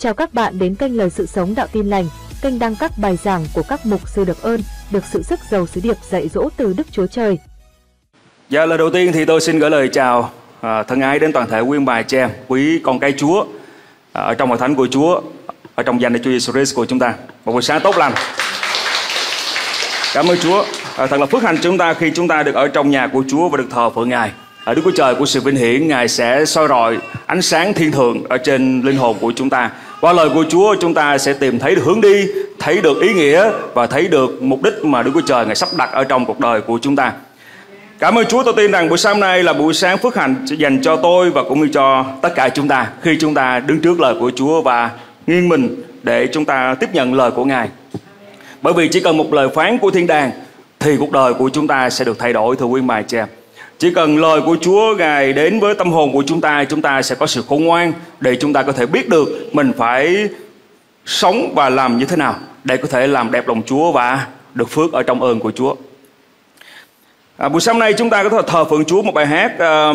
Chào các bạn đến kênh Lời Sự Sống Đạo Tin Lành, kênh đăng các bài giảng của các mục sư được ơn, được sự sức giàu sứ điệp dạy dỗ từ Đức Chúa Trời. Dạ, lời đầu tiên thì tôi xin gửi lời chào thân ái đến toàn thể quý ông bà chị em, quý con cái Chúa ở trong hội thánh của Chúa, ở trong danh Chúa Jesus Christ của chúng ta. Một buổi sáng tốt lành. Cảm ơn Chúa. Thật là phước hạnh chúng ta khi chúng ta được ở trong nhà của Chúa và được thờ phượng Ngài. Ở Đức Chúa Trời của sự vinh hiển, Ngài sẽ soi rọi ánh sáng thiên thượng ở trên linh hồn của chúng ta. Qua lời của Chúa, chúng ta sẽ tìm thấy được hướng đi, thấy được ý nghĩa và thấy được mục đích mà Đức Chúa Trời Ngài sắp đặt ở trong cuộc đời của chúng ta. Cảm ơn Chúa. Tôi tin rằng buổi sáng nay là buổi sáng phước hạnh dành cho tôi và cũng như cho tất cả chúng ta khi chúng ta đứng trước lời của Chúa và nghiêng mình để chúng ta tiếp nhận lời của Ngài. Bởi vì chỉ cần một lời phán của thiên đàng thì cuộc đời của chúng ta sẽ được thay đổi, thưa quý bà chị em. Chỉ cần lời của Chúa Ngài đến với tâm hồn của chúng ta sẽ có sự khôn ngoan để chúng ta có thể biết được mình phải sống và làm như thế nào để có thể làm đẹp lòng Chúa và được phước ở trong ơn của Chúa. Buổi sáng nay chúng ta có thể thờ phượng Chúa một bài hát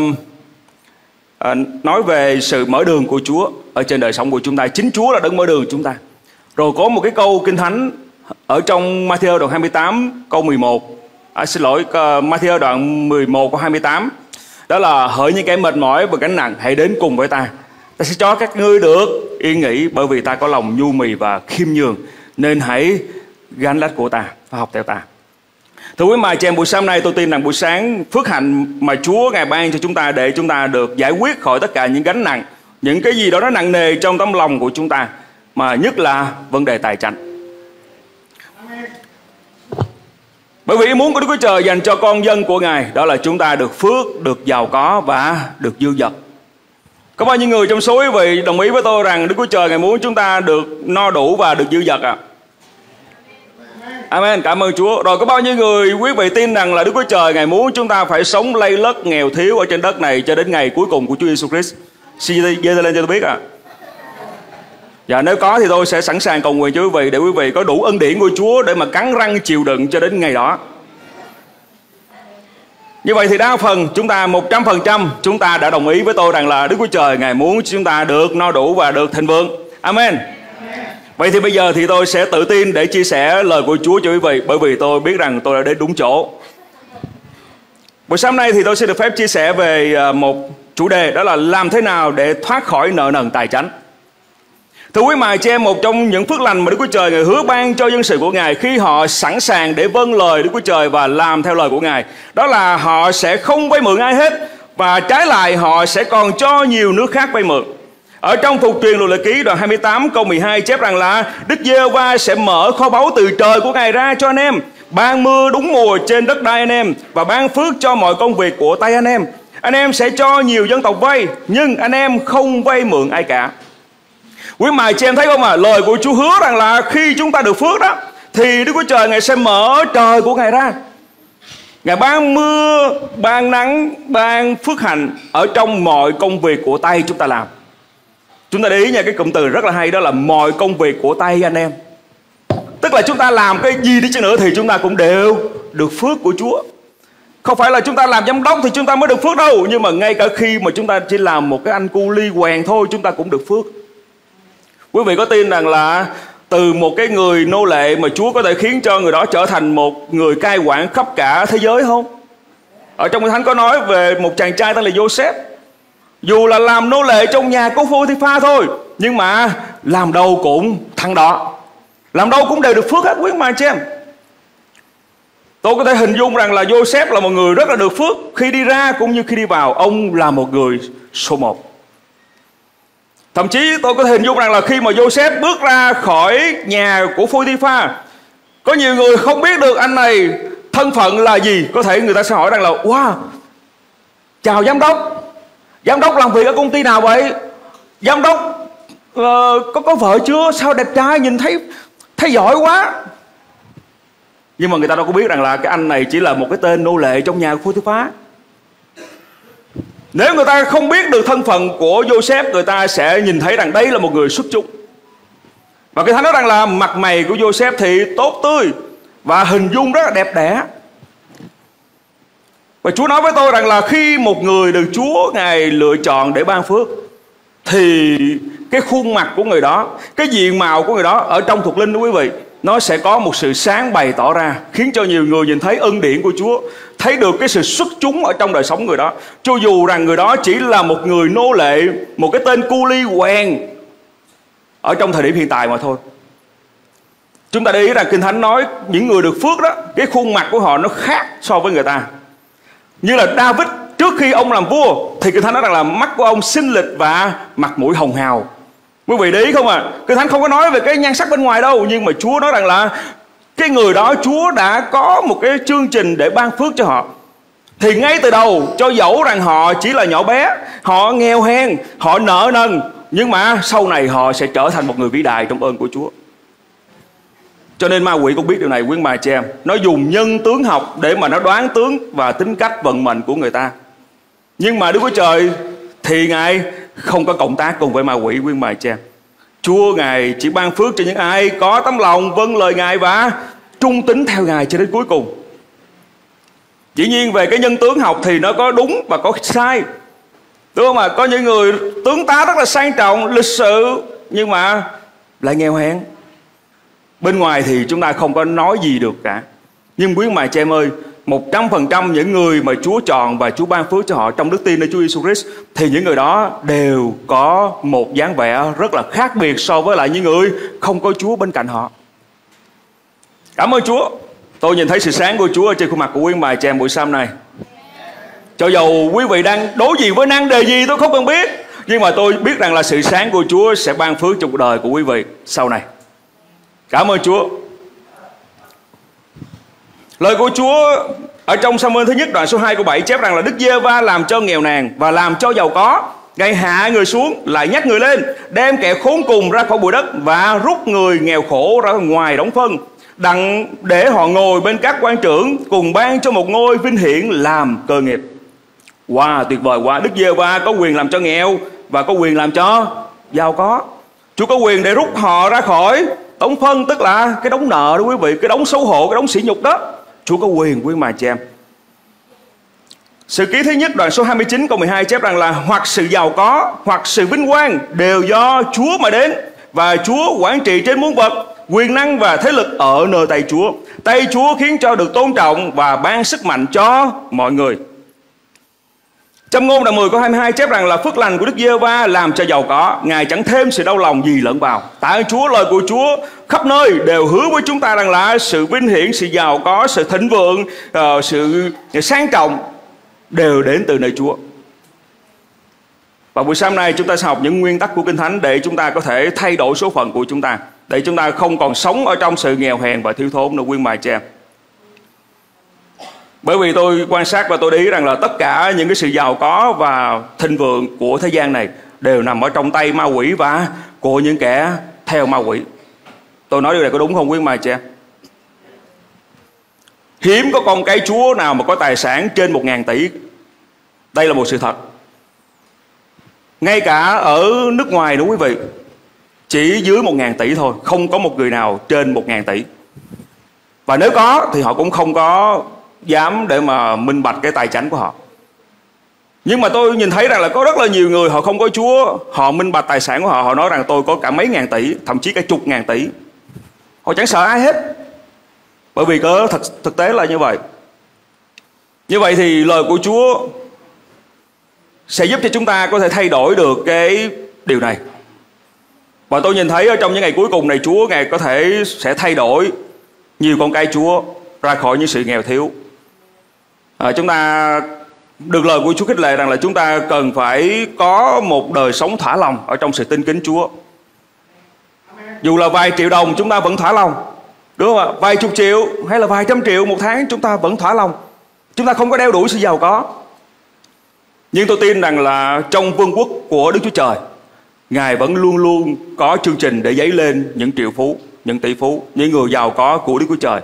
nói về sự mở đường của Chúa ở trên đời sống của chúng ta. Chính Chúa là đấng mở đường chúng ta. Rồi có một cái câu Kinh Thánh ở trong Ma-thi-ơ đoạn 28 câu 11. Ma-thi-ơ đoạn 11 câu 28. Đó là: hỡi những kẻ mệt mỏi và gánh nặng, hãy đến cùng với ta. Ta sẽ cho các ngươi được yên nghỉ, bởi vì ta có lòng nhu mì và khiêm nhường, nên hãy gánh lách của ta và học theo ta. Thưa quý bà chị em, buổi sáng nay tôi tin rằng buổi sáng phước hạnh mà Chúa Ngài ban cho chúng ta để chúng ta được giải quyết khỏi tất cả những gánh nặng, những cái gì đó nó nặng nề trong tấm lòng của chúng ta, mà nhất là vấn đề tài chánh. Bởi vì ý muốn của Đức Chúa Trời dành cho con dân của Ngài đó là chúng ta được phước, được giàu có và được dư dật. Có bao nhiêu người trong số quý vị đồng ý với tôi rằng Đức Chúa Trời Ngài muốn chúng ta được no đủ và được dư dật ạ? Amen, cảm ơn Chúa. Rồi có bao nhiêu người quý vị tin rằng là Đức Chúa Trời Ngài muốn chúng ta phải sống lây lất nghèo thiếu ở trên đất này cho đến ngày cuối cùng của Chúa Jesus Christ? Xin giơ tay lên cho tôi biết ạ. Dạ, nếu có thì tôi sẽ sẵn sàng cầu nguyện cho quý vị để quý vị có đủ ân điển của Chúa để mà cắn răng chịu đựng cho đến ngày đó. Như vậy thì đa phần chúng ta 100% chúng ta đã đồng ý với tôi rằng là Đức Chúa Trời Ngài muốn chúng ta được no đủ và được thịnh vượng. Amen. Vậy thì bây giờ thì tôi sẽ tự tin để chia sẻ lời của Chúa cho quý vị, bởi vì tôi biết rằng tôi đã đến đúng chỗ. Buổi sáng nay thì tôi sẽ được phép chia sẻ về một chủ đề, đó là làm thế nào để thoát khỏi nợ nần tài chánh. Thưa quý bà chị em, một trong những phước lành mà Đức Chúa Trời Ngài hứa ban cho dân sự của Ngài khi họ sẵn sàng để vâng lời Đức Chúa Trời và làm theo lời của Ngài, đó là họ sẽ không vay mượn ai hết, và trái lại họ sẽ còn cho nhiều nước khác vay mượn. Ở trong Phục truyền Luật Lệ Ký đoạn 28 câu 12 chép rằng là Đức Giê-hô-va sẽ mở kho báu từ trời của Ngài ra cho anh em, ban mưa đúng mùa trên đất đai anh em, và ban phước cho mọi công việc của tay anh em. Anh em sẽ cho nhiều dân tộc vay, nhưng anh em không vay mượn ai cả. Quý bà chị em thấy không ạ? Lời của Chúa hứa rằng là khi chúng ta được phước đó thì Đức Chúa Trời Ngài sẽ mở trời của Ngài ra. Ngài ban mưa, ban nắng, ban phước hạnh ở trong mọi công việc của tay chúng ta làm. Chúng ta để ý nha, cái cụm từ rất là hay, đó là mọi công việc của tay anh em. Tức là chúng ta làm cái gì đi chăng nữa thì chúng ta cũng đều được phước của Chúa. Không phải là chúng ta làm giám đốc thì chúng ta mới được phước đâu, nhưng mà ngay cả khi mà chúng ta chỉ làm một cái anh cu li quèn thôi, chúng ta cũng được phước. Quý vị có tin rằng là từ một cái người nô lệ mà Chúa có thể khiến cho người đó trở thành một người cai quản khắp cả thế giới không? Ở trong Kinh Thánh có nói về một chàng trai tên là Joseph. Dù là làm nô lệ trong nhà của Pô-thi-pha thôi, nhưng mà làm đâu cũng thằng đó, làm đâu cũng đều được phước hết quý mà chị em. Tôi có thể hình dung rằng là Joseph là một người rất là được phước. Khi đi ra cũng như khi đi vào, ông là một người số 1. Thậm chí tôi có thể hình dung rằng là khi mà Joseph bước ra khỏi nhà của Pô-thi-pha, có nhiều người không biết được anh này thân phận là gì. Có thể người ta sẽ hỏi rằng là: wow, chào giám đốc, giám đốc làm việc ở công ty nào vậy? Giám đốc có vợ chưa? Sao đẹp trai, nhìn thấy giỏi quá. Nhưng mà người ta đâu có biết rằng là cái anh này chỉ là một cái tên nô lệ trong nhà của Pô-thi-pha. Nếu người ta không biết được thân phận của Joseph, người ta sẽ nhìn thấy rằng đây là một người xuất chúng. Và cái Thánh nói rằng là mặt mày của Joseph thì tốt tươi và hình dung rất là đẹp đẽ. Và Chúa nói với tôi rằng là khi một người được Chúa Ngài lựa chọn để ban phước, thì cái khuôn mặt của người đó, cái diện mạo của người đó ở trong thuộc linh đó quý vị, nó sẽ có một sự sáng bày tỏ ra, khiến cho nhiều người nhìn thấy ân điển của Chúa, thấy được cái sự xuất chúng ở trong đời sống người đó, cho dù rằng người đó chỉ là một người nô lệ, một cái tên cu li quèn ở trong thời điểm hiện tại mà thôi. Chúng ta để ý rằng Kinh Thánh nói những người được phước đó, cái khuôn mặt của họ nó khác so với người ta. Như là David, trước khi ông làm vua thì Kinh Thánh nói rằng là mắt của ông xinh lịch và mặt mũi hồng hào. Quý vị để ý không ạ? Kinh Thánh không có nói về cái nhan sắc bên ngoài đâu, nhưng mà Chúa nói rằng là cái người đó Chúa đã có một cái chương trình để ban phước cho họ. Thì ngay từ đầu, cho dẫu rằng họ chỉ là nhỏ bé, họ nghèo hèn, họ nợ nần, nhưng mà sau này họ sẽ trở thành một người vĩ đại trong ơn của Chúa. Cho nên ma quỷ cũng biết điều này, quý bà chị em. Nó dùng nhân tướng học để mà nó đoán tướng và tính cách vận mệnh của người ta. Nhưng mà Đức Chúa Trời thì Ngài không có cộng tác cùng với ma quỷ, quý bà chị em. Chúa Ngài chỉ ban phước cho những ai có tấm lòng vâng lời Ngài và trung tín theo Ngài cho đến cuối cùng. Dĩ nhiên về cái nhân tướng học thì nó có đúng và có sai, đúng không ạ? Có những người tướng tá rất là sang trọng, lịch sự, nhưng mà lại nghèo hèn. Bên ngoài thì chúng ta không có nói gì được cả. Nhưng quý bà chị em ơi, 100% những người mà Chúa chọn và Chúa ban phước cho họ trong đức tin nơi Chúa Giêsu Christ, thì những người đó đều có một dáng vẻ rất là khác biệt so với lại những người không có Chúa bên cạnh họ. Cảm ơn Chúa. Tôi nhìn thấy sự sáng của Chúa ở trên khuôn mặt của quý bà chị em buổi sáng này. Cho dầu quý vị đang đối diện với nan đề gì tôi không cần biết, nhưng mà tôi biết rằng là sự sáng của Chúa sẽ ban phước trong cuộc đời của quý vị sau này. Cảm ơn Chúa. Lời của Chúa ở trong Sa-muên thứ nhất đoạn số 2 câu 7 chép rằng là Đức Giê-hô-va làm cho nghèo nàn và làm cho giàu có. Ngài hạ người xuống, lại nhắc người lên, đem kẻ khốn cùng ra khỏi bụi đất và rút người nghèo khổ ra ngoài đống phân, đặng để họ ngồi bên các quan trưởng, cùng ban cho một ngôi vinh hiển làm cơ nghiệp. Wow, tuyệt vời quá. Đức Giê-hô-va có quyền làm cho nghèo và có quyền làm cho giàu có. Chúa có quyền để rút họ ra khỏi đống phân, tức là cái đống nợ đó quý vị, cái đống xấu hổ, cái đống sỉ nhục đó. Chúa có quyền, quý bà chị em. Sử ký thứ nhất đoạn số 29 câu 12 chép rằng là hoặc sự giàu có hoặc sự vinh quang đều do Chúa mà đến, và Chúa quản trị trên muôn vật. Quyền năng và thế lực ở nơi tay Chúa. Tay Chúa khiến cho được tôn trọng và ban sức mạnh cho mọi người. Châm ngôn đoạn 10 câu 22 chép rằng là phước lành của Đức Giê-hô-va làm cho giàu có, Ngài chẳng thêm sự đau lòng gì lẫn vào. Tạ ơn Chúa, lời của Chúa khắp nơi đều hứa với chúng ta rằng là sự vinh hiển, sự giàu có, sự thịnh vượng, sự sang trọng đều đến từ nơi Chúa. Và buổi sáng nay chúng ta sẽ học những nguyên tắc của Kinh Thánh để chúng ta có thể thay đổi số phận của chúng ta, để chúng ta không còn sống ở trong sự nghèo hèn và thiếu thốn nữa, quý bà chị em. Bởi vì tôi quan sát và tôi để ý rằng là tất cả những cái sự giàu có và thịnh vượng của thế gian này đều nằm ở trong tay ma quỷ và của những kẻ theo ma quỷ. Tôi nói điều này có đúng không quý bà chị em? Hiếm có con cái Chúa nào mà có tài sản trên 1.000 tỷ. Đây là một sự thật. Ngay cả ở nước ngoài nữa quý vị, chỉ dưới 1.000 tỷ thôi, không có một người nào trên 1.000 tỷ. Và nếu có thì họ cũng không có dám để mà minh bạch cái tài chánh của họ. Nhưng mà tôi nhìn thấy rằng là có rất là nhiều người họ không có Chúa, họ minh bạch tài sản của họ, họ nói rằng tôi có cả mấy ngàn tỷ, thậm chí cả chục ngàn tỷ. Họ chẳng sợ ai hết. Bởi vì thực tế là như vậy. Như vậy thì lời của Chúa sẽ giúp cho chúng ta có thể thay đổi được cái điều này. Và tôi nhìn thấy ở trong những ngày cuối cùng này, Chúa Ngài có thể sẽ thay đổi nhiều con cái Chúa ra khỏi những sự nghèo thiếu. Chúng ta được lời của Chúa khích lệ rằng là chúng ta cần phải có một đời sống thỏa lòng ở trong sự tin kính Chúa. Dù là vài triệu đồng chúng ta vẫn thỏa lòng, đúng không ạ? Vài chục triệu hay là vài trăm triệu một tháng chúng ta vẫn thỏa lòng. Chúng ta không có đeo đuổi sự giàu có. Nhưng tôi tin rằng là trong vương quốc của Đức Chúa Trời, Ngài vẫn luôn luôn có chương trình để dấy lên những triệu phú, những tỷ phú, những người giàu có của Đức Chúa Trời.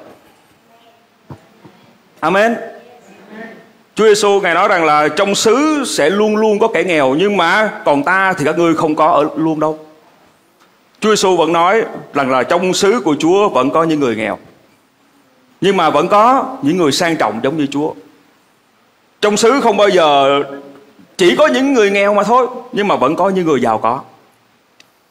Amen. Chúa Giêsu Ngài nói rằng là trong xứ sẽ luôn luôn có kẻ nghèo, nhưng mà còn ta thì các ngươi không có ở luôn đâu. Chúa Giêsu vẫn nói rằng là trong xứ của Chúa vẫn có những người nghèo, nhưng mà vẫn có những người sang trọng giống như Chúa. Trong xứ không bao giờ chỉ có những người nghèo mà thôi, nhưng mà vẫn có những người giàu có.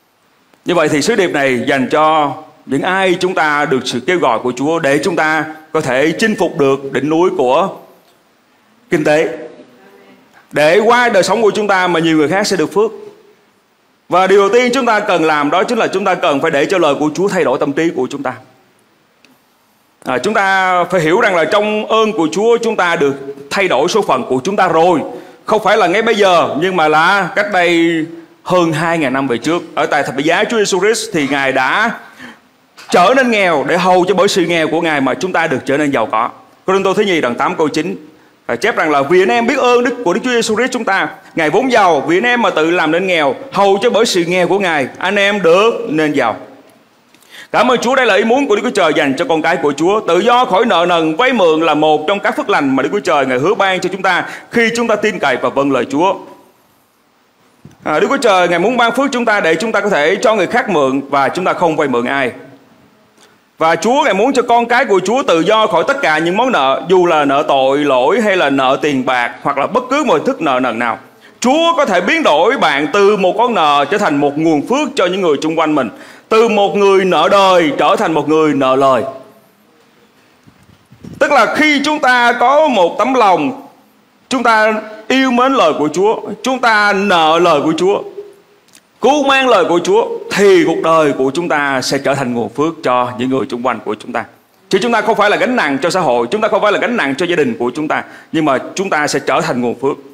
Như vậy thì sứ điệp này dành cho những ai chúng ta được sự kêu gọi của Chúa để chúng ta có thể chinh phục được đỉnh núi của kinh tế, để qua đời sống của chúng ta mà nhiều người khác sẽ được phước. Và điều đầu tiên chúng ta cần làm đó chính là chúng ta cần phải để cho lời của Chúa thay đổi tâm trí của chúng ta. Chúng ta phải hiểu rằng là trong ơn của Chúa chúng ta được thay đổi số phận của chúng ta rồi. Không phải là ngay bây giờ, nhưng mà là cách đây hơn 2.000 năm về trước. Ở tại thập tự giá Chúa Giêsu Christ thì Ngài đã trở nên nghèo để hầu cho bởi sự nghèo của Ngài mà chúng ta được trở nên giàu có. Cô-rinh-tô thứ nhì đoạn 8 câu 9 chép rằng là vì anh em biết ơn đức của Đức Chúa Giêsu Christ chúng ta, Ngài vốn giàu, vì anh em mà tự làm nên nghèo, hầu cho bởi sự nghèo của Ngài anh em được nên giàu. Cảm ơn Chúa, đây là ý muốn của Đức Chúa Trời dành cho con cái của Chúa. Tự do khỏi nợ nần, vay mượn là một trong các phước lành mà Đức Chúa Trời Ngài hứa ban cho chúng ta khi chúng ta tin cậy và vâng lời Chúa. Đức Chúa Trời Ngài muốn ban phước chúng ta để chúng ta có thể cho người khác mượn và chúng ta không vay mượn ai. Và Chúa Ngài muốn cho con cái của Chúa tự do khỏi tất cả những món nợ, dù là nợ tội lỗi hay là nợ tiền bạc hoặc là bất cứ một hình thức nợ nần nào. Chúa có thể biến đổi bạn từ một con nợ trở thành một nguồn phước cho những người xung quanh mình, từ một người nợ đời trở thành một người nợ lời. Tức là khi chúng ta có một tấm lòng, chúng ta yêu mến lời của Chúa, chúng ta nợ lời của Chúa, cứu mang lời của Chúa, thì cuộc đời của chúng ta sẽ trở thành nguồn phước cho những người xung quanh của chúng ta. Chứ chúng ta không phải là gánh nặng cho xã hội, chúng ta không phải là gánh nặng cho gia đình của chúng ta, nhưng mà chúng ta sẽ trở thành nguồn phước.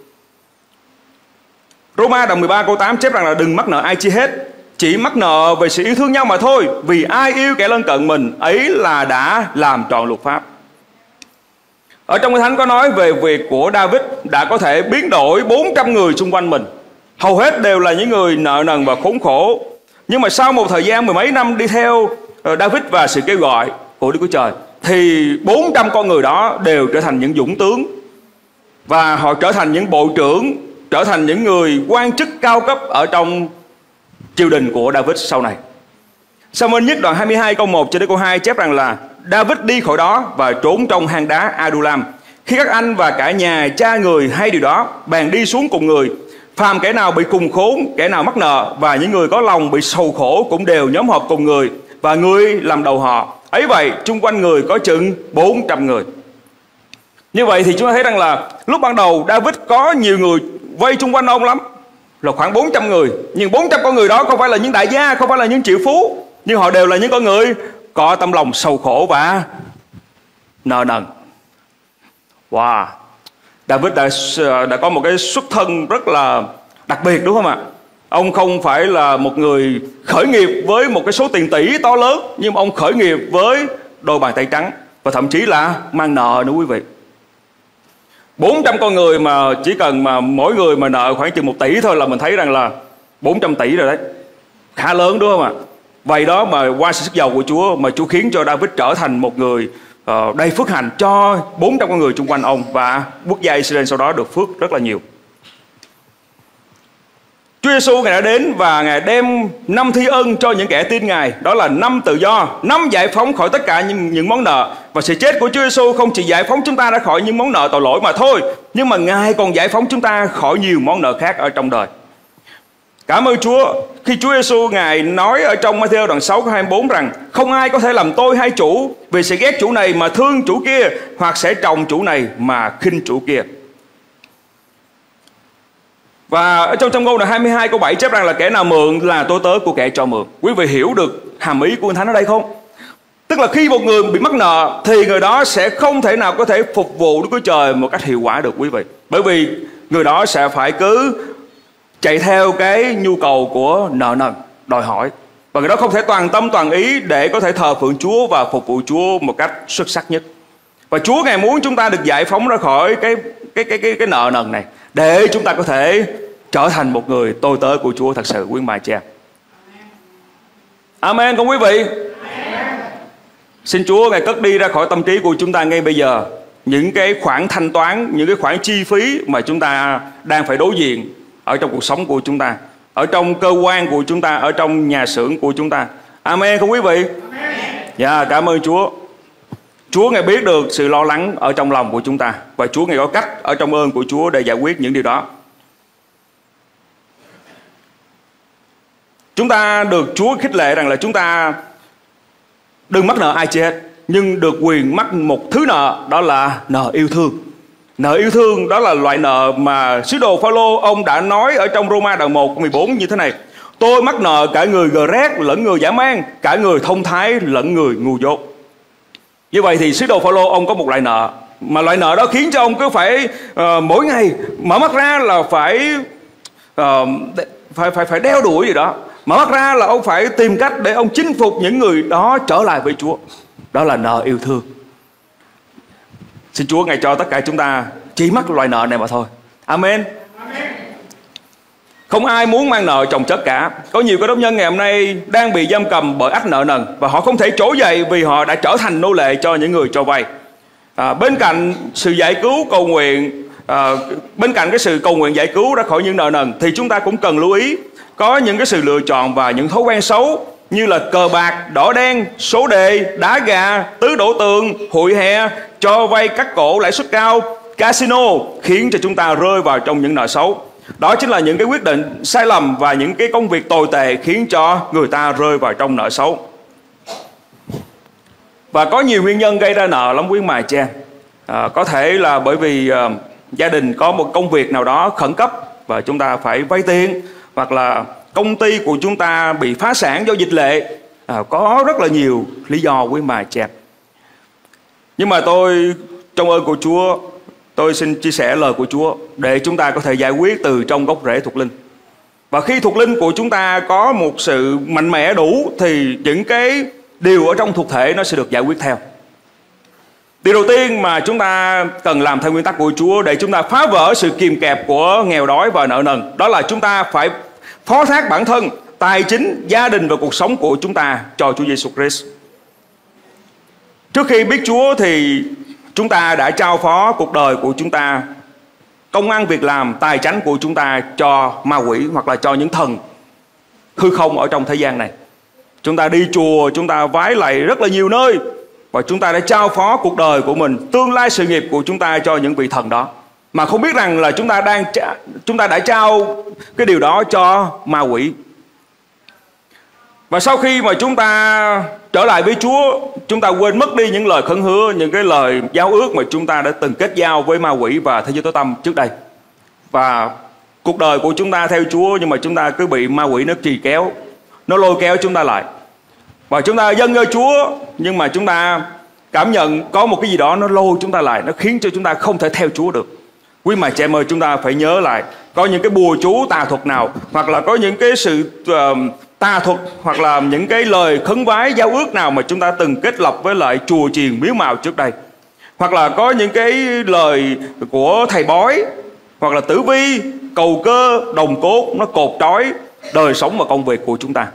Roma đoạn 13 câu 8 chép rằng là đừng mắc nợ ai chi hết, chỉ mắc nợ về sự yêu thương nhau mà thôi, vì ai yêu kẻ lân cận mình ấy là đã làm trọn luật pháp. Ở trong Kinh Thánh có nói về việc của David đã có thể biến đổi 400 người xung quanh mình, hầu hết đều là những người nợ nần và khốn khổ. Nhưng mà sau một thời gian mười mấy năm đi theo David và sự kêu gọi của Đức Chúa Trời, thì 400 con người đó đều trở thành những dũng tướng, và họ trở thành những bộ trưởng, trở thành những người quan chức cao cấp ở trong triều đình của David sau này. Sa-muel nhất đoạn 22 câu 1 cho đến câu 2 chép rằng là David đi khỏi đó và trốn trong hang đá Adulam. Khi các anh và cả nhà cha người hay điều đó, bèn đi xuống cùng người. Phàm kẻ nào bị cùng khốn, kẻ nào mắc nợ và những người có lòng bị sầu khổ cũng đều nhóm họp cùng người, và người làm đầu họ. Ấy vậy, chung quanh người có chừng 400 người. Như vậy thì chúng ta thấy rằng là lúc ban đầu David có nhiều người vây chung quanh ông lắm, là khoảng 400 người. Nhưng 400 con người đó không phải là những đại gia, không phải là những triệu phú, nhưng họ đều là những con người có tâm lòng sầu khổ và nợ nần. Wow, David đã có một cái xuất thân rất là đặc biệt, đúng không ạ? Ông không phải là một người khởi nghiệp với một cái số tiền tỷ to lớn, nhưng ông khởi nghiệp với đôi bàn tay trắng, và thậm chí là mang nợ nữa quý vị. 400 con người mà chỉ cần mà mỗi người mà nợ khoảng chừng 1 tỷ thôi là mình thấy rằng là 400 tỷ rồi đấy. Khá lớn, đúng không ạ? Vậy đó mà qua sự sức giàu của Chúa mà Chúa khiến cho David trở thành một người đầy phước hạnh cho 400 con người xung quanh ông, và quốc gia Israel sau đó được phước rất là nhiều. Chúa Giêsu Ngài đã đến và Ngài đem 5 thi ân cho những kẻ tin Ngài. Đó là 5 tự do, 5 giải phóng khỏi tất cả những món nợ. Và sự chết của Chúa Giêsu không chỉ giải phóng chúng ta ra khỏi những món nợ tội lỗi mà thôi, nhưng mà Ngài còn giải phóng chúng ta khỏi nhiều món nợ khác ở trong đời. Cảm ơn Chúa khi Chúa Giêsu Ngài nói ở trong Ma-thi-ơ đoạn 6 câu 24 rằng không ai có thể làm tôi hai chủ, vì sẽ ghét chủ này mà thương chủ kia, hoặc sẽ trồng chủ này mà khinh chủ kia. Và ở trong câu 22 câu 7 chép rằng là kẻ nào mượn là tôi tớ của kẻ cho mượn. Quý vị hiểu được hàm ý của Kinh Thánh ở đây không? Tức là khi một người bị mắc nợ thì người đó sẽ không thể nào có thể phục vụ Đức Chúa Trời một cách hiệu quả được quý vị. Bởi vì người đó sẽ phải cứ chạy theo cái nhu cầu của nợ nần, đòi hỏi. Và người đó không thể toàn tâm toàn ý để có thể thờ phượng Chúa và phục vụ Chúa một cách xuất sắc nhất. Và Chúa Ngài muốn chúng ta được giải phóng ra khỏi cái nợ nần này, để chúng ta có thể trở thành một người tôi tớ của Chúa thật sự, quý ông bà chị em. Amen không quý vị? Amen. Xin Chúa Ngài cất đi ra khỏi tâm trí của chúng ta ngay bây giờ những cái khoản thanh toán, những cái khoản chi phí mà chúng ta đang phải đối diện ở trong cuộc sống của chúng ta, ở trong cơ quan của chúng ta, ở trong nhà xưởng của chúng ta. Amen không quý vị? Amen. Dạ, cảm ơn Chúa. Chúa Ngài biết được sự lo lắng ở trong lòng của chúng ta, và Chúa Ngài có cách ở trong ơn của Chúa để giải quyết những điều đó. Chúng ta được Chúa khích lệ rằng là chúng ta đừng mắc nợ ai chi hết, nhưng được quyền mắc một thứ nợ, đó là nợ yêu thương. Nợ yêu thương đó là loại nợ mà sứ đồ Phaolô ông đã nói ở trong Roma đoạn 1 14 như thế này: tôi mắc nợ cả người gờ rét lẫn người dã man, cả người thông thái lẫn người ngu dốt. Như vậy thì sứ đồ Phaolô ông có một loại nợ, mà loại nợ đó khiến cho ông cứ phải mỗi ngày mở mắt ra là phải đeo đuổi gì đó. Mở mắt ra là ông phải tìm cách để ông chinh phục những người đó trở lại với Chúa. Đó là nợ yêu thương. Xin Chúa Ngài cho tất cả chúng ta chỉ mắc loại nợ này mà thôi. Amen. Không ai muốn mang nợ chồng chất cả. Có nhiều cơ đốc nhân ngày hôm nay đang bị giam cầm bởi ách nợ nần, và họ không thể trỗi dậy vì họ đã trở thành nô lệ cho những người cho vay. Bên cạnh sự giải cứu cầu nguyện, bên cạnh cái sự cầu nguyện giải cứu ra khỏi những nợ nần, thì chúng ta cũng cần lưu ý có những cái sự lựa chọn và những thói quen xấu như là cờ bạc, đỏ đen, số đề, đá gà, tứ đổ tường, hụi hè, cho vay cắt cổ lãi suất cao, casino, khiến cho chúng ta rơi vào trong những nợ xấu. Đó chính là những cái quyết định sai lầm và những cái công việc tồi tệ khiến cho người ta rơi vào trong nợ xấu. Và có nhiều nguyên nhân gây ra nợ lắm quý mài cha. Có thể là bởi vì gia đình có một công việc nào đó khẩn cấp và chúng ta phải vay tiền, hoặc là công ty của chúng ta bị phá sản do dịch lệ. Có rất là nhiều lý do quý mài cha. Nhưng mà tôi trong ơn của Chúa, tôi xin chia sẻ lời của Chúa để chúng ta có thể giải quyết từ trong gốc rễ thuộc linh. Và khi thuộc linh của chúng ta có một sự mạnh mẽ đủ thì những cái điều ở trong thuộc thể nó sẽ được giải quyết theo. Điều đầu tiên mà chúng ta cần làm theo nguyên tắc của Chúa để chúng ta phá vỡ sự kìm kẹp của nghèo đói và nợ nần, đó là chúng ta phải phó thác bản thân, tài chính, gia đình và cuộc sống của chúng ta cho Chúa Giêsu Christ. Trước khi biết Chúa thì chúng ta đã trao phó cuộc đời của chúng ta, công ăn việc làm, tài chánh của chúng ta cho ma quỷ hoặc là cho những thần hư không ở trong thế gian này. Chúng ta đi chùa, chúng ta vái lạy rất là nhiều nơi, và chúng ta đã trao phó cuộc đời của mình, tương lai sự nghiệp của chúng ta cho những vị thần đó, mà không biết rằng là chúng ta đã trao cái điều đó cho ma quỷ. Và sau khi mà chúng ta trở lại với Chúa, chúng ta quên mất đi những lời khấn hứa, những cái lời giao ước mà chúng ta đã từng kết giao với ma quỷ và thế giới tối tăm trước đây. Và cuộc đời của chúng ta theo Chúa, nhưng mà chúng ta cứ bị ma quỷ nó trì kéo, nó lôi kéo chúng ta lại. Và chúng ta dâng cho Chúa, nhưng mà chúng ta cảm nhận có một cái gì đó nó lôi chúng ta lại, nó khiến cho chúng ta không thể theo Chúa được. Quý mà chị em ơi, chúng ta phải nhớ lại, có những cái bùa chú tà thuật nào, hoặc là có những cái sự tà thuật, hoặc là những cái lời khấn vái giao ước nào mà chúng ta từng kết lập với lại chùa chiền miếu mào trước đây, hoặc là có những cái lời của thầy bói hoặc là tử vi, cầu cơ, đồng cốt, nó cột trói đời sống và công việc của chúng ta.